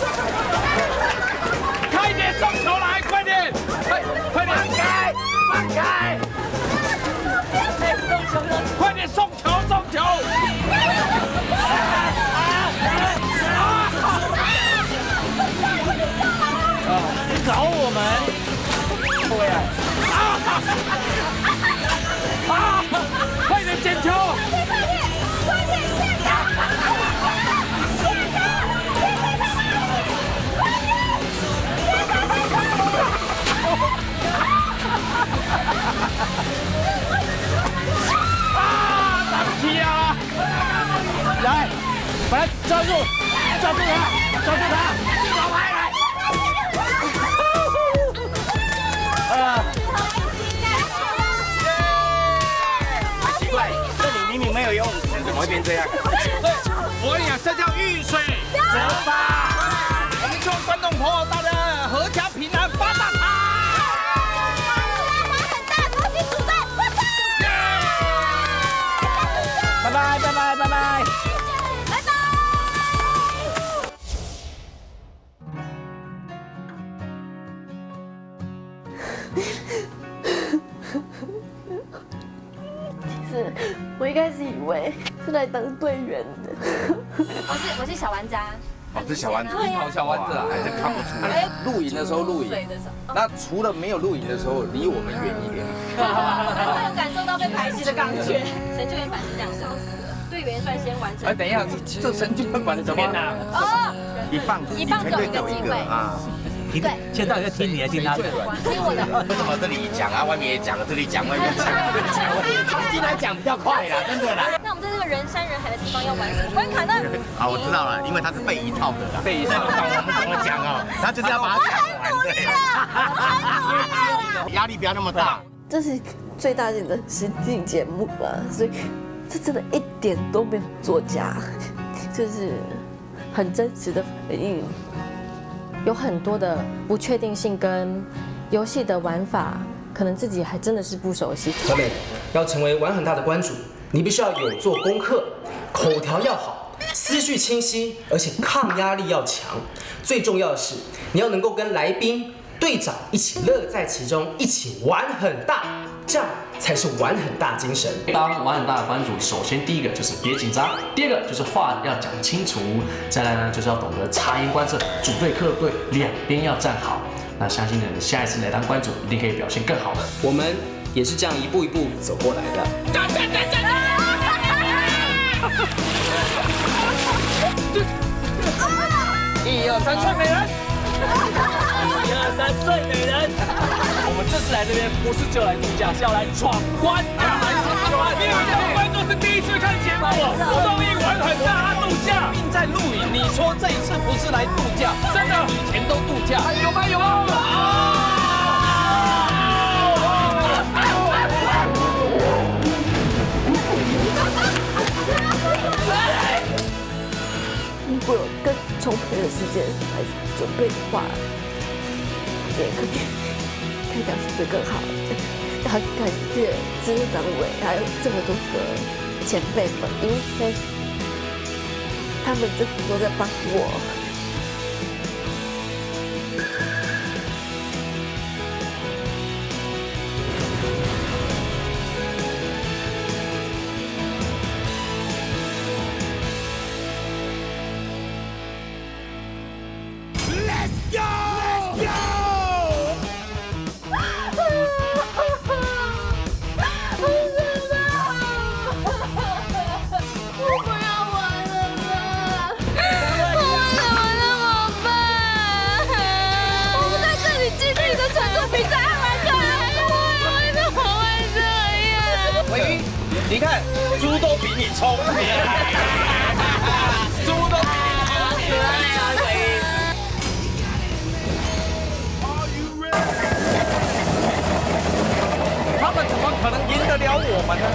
来，把他抓住，抓住他，抓住他， 老牌来。 啊！ 奇怪，这里明明没有游泳池，怎么会变这样？ 对，我跟你讲，这叫遇水则发。我们祝观众朋友大家阖家平安，发大财！ 拜拜拜拜拜拜。 是我一开始以为是来当队员的。 我是我是小玩家。 哦，这小丸子， 对呀好小丸子啊，还是看不出来。露营的时候露营，那除了没有露营的时候，离我们远一点。 我有感受到被排挤的感觉。神救援版是这样的，队员率先完成。 哎，等一下，这神救援版怎么呢？ 哦， 一棒一棒走一个机会啊。 对，现在到底在听你的，听他的。 听我的。 为什么这里讲啊，外面也讲，这里讲，外面讲，进来讲比较快啦，真的啦。 那我们在这个人山人海的地方要完成关卡呢？ 好，我知道了，因为它是背一套的啦。背一套，我们怎么讲哦？他就是要把它讲完，对。压力不要那么大。 这是最大型的实境节目吧，所以这真的一点都没有作假，就是很真实的反应。 有很多的不确定性跟游戏的玩法，可能自己还真的是不熟悉。 小美，要成为玩很大的关主，你必须要有做功课，口条要好，思绪清晰，而且抗压力要强。最重要的是，你要能够跟来宾、队长一起乐在其中，一起玩很大，这样才是玩很大精神。 当玩很大的关主，首先第一个就是别紧张，第二个就是话要讲清楚，再来呢就是要懂得察言观色，主队客队两边要站好。那相信你下一次来当关主，一定可以表现更好的。 我们也是这样一步一步走过来的。 一二三，睡美人。一二三，睡美人。我们这次来这边不是就来度假，是要来闯关啊！来闯关！因为这个观众是第一次看节目哦，综艺玩很大，度假并在露营。你说这一次不是来度假，真的以前都度假，有吗？有吗？ 如果有更充沛的时间来准备的话，也可以可以表现得更好。要感谢资党委还有这么多个前辈们，因为他们真的都在帮我。 你看，猪都比你聪明，猪都比你聪明啊！他们怎么可能赢得了我们呢？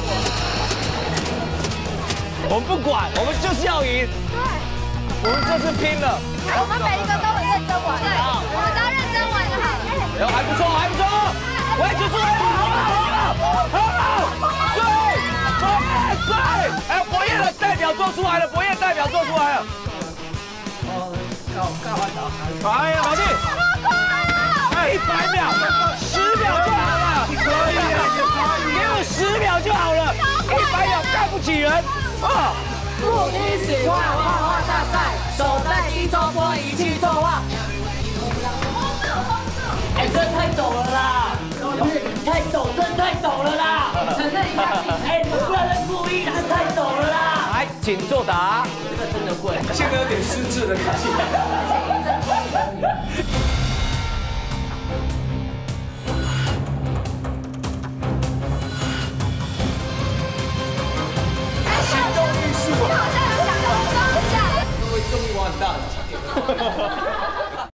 我们不管，我们就是要赢。对，我们这次拼了。 我们每一个都很认真玩，对，我们只要认真玩就好了。 哎，还不错，还不错，维持住，好了，好了，好了。 对，哎，博彦的代表做出来了，博彦代表做出来了。哦，告告完了。哎呀，马弟，哎，一百秒，十秒就好了。你可以啊，你可以，给我十秒就好了，一百秒干不起人啊！ 录音室画画画大赛，手在低周波仪器作画。哎，这太陡了啦！太陡，这太陡了啦！承认一下，哎，不要人故意，这太陡了啦！ 来，请作答。 这个真的会， 现在有点失智的感觉。 行动艺术啊！